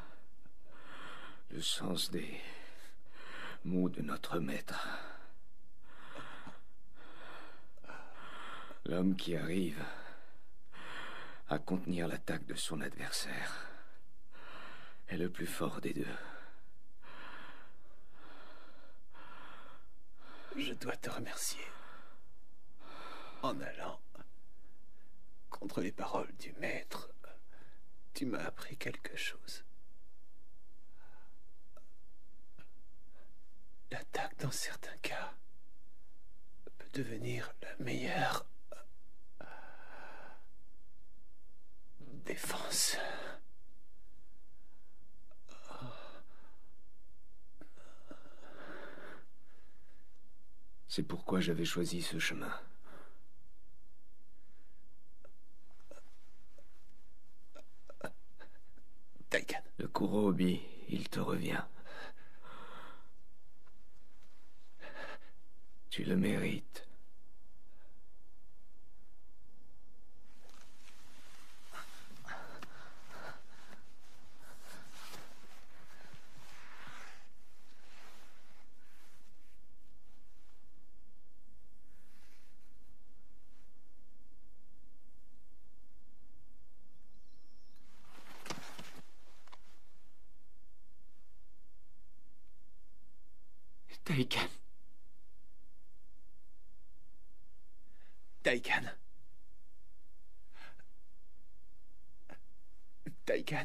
le sens des mots de notre maître. L'homme qui arrive à contenir l'attaque de son adversaire est le plus fort des deux. Je dois te remercier. En allant contre les paroles du maître, tu m'as appris quelque chose. L'attaque, dans certains cas, peut devenir la meilleure défense. C'est pourquoi j'avais choisi ce chemin. Taikan. Le Kurobi, il te revient. Tu le mérites. Taikan. Taikan. Taikan.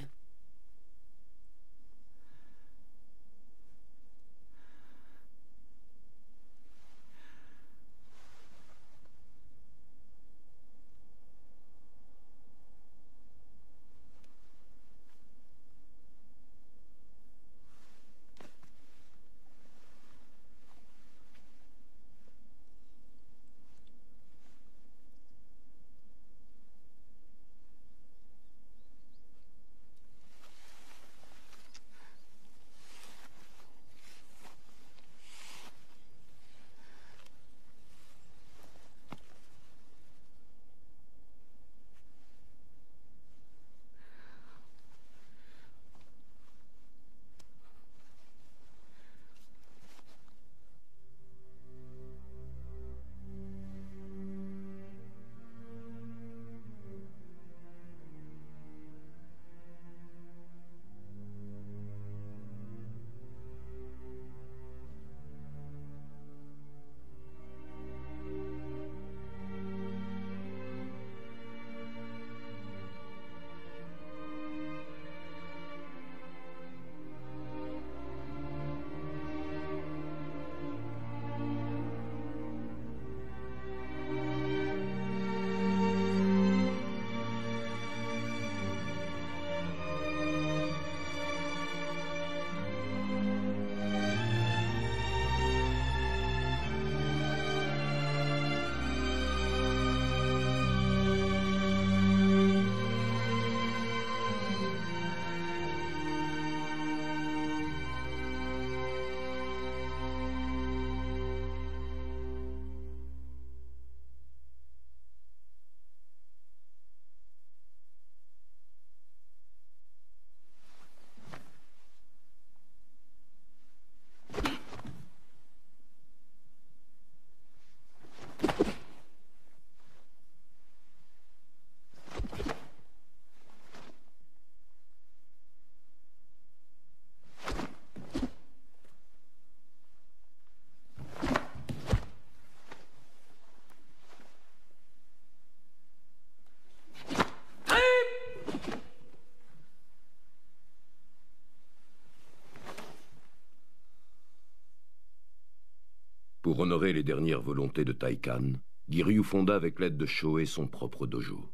Pour honorer les dernières volontés de Taikan, Giryu fonda avec l'aide de Shohei son propre dojo.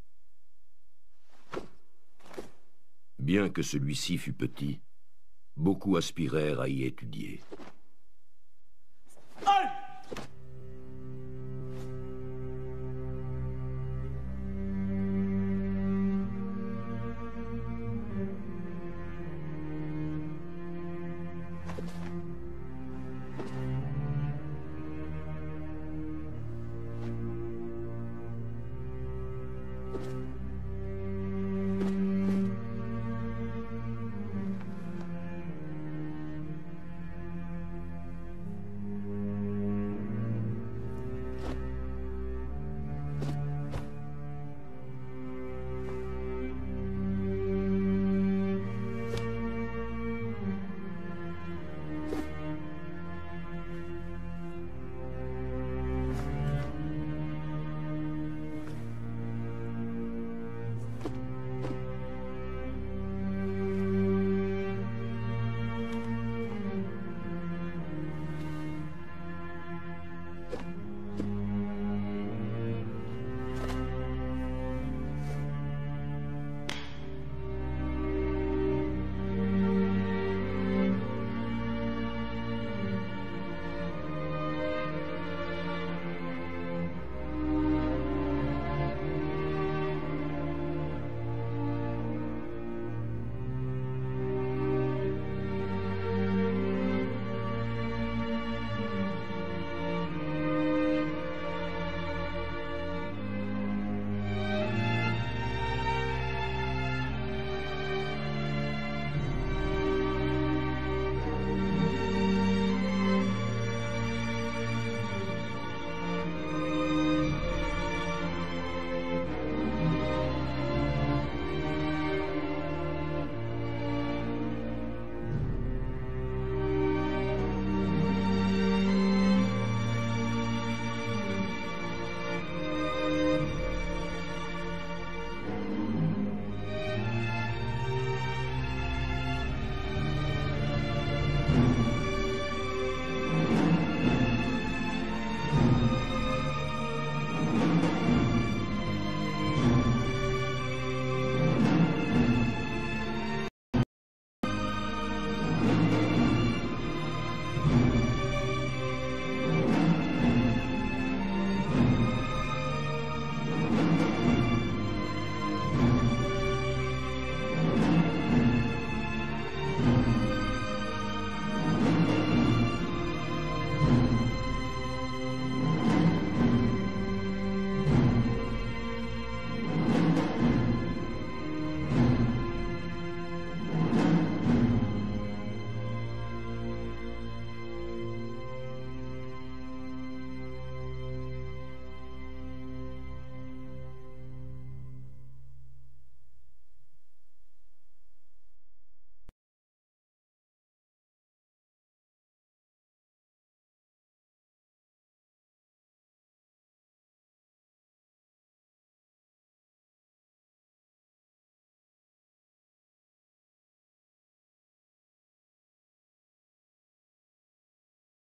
Bien que celui-ci fût petit, beaucoup aspirèrent à y étudier. Thank you.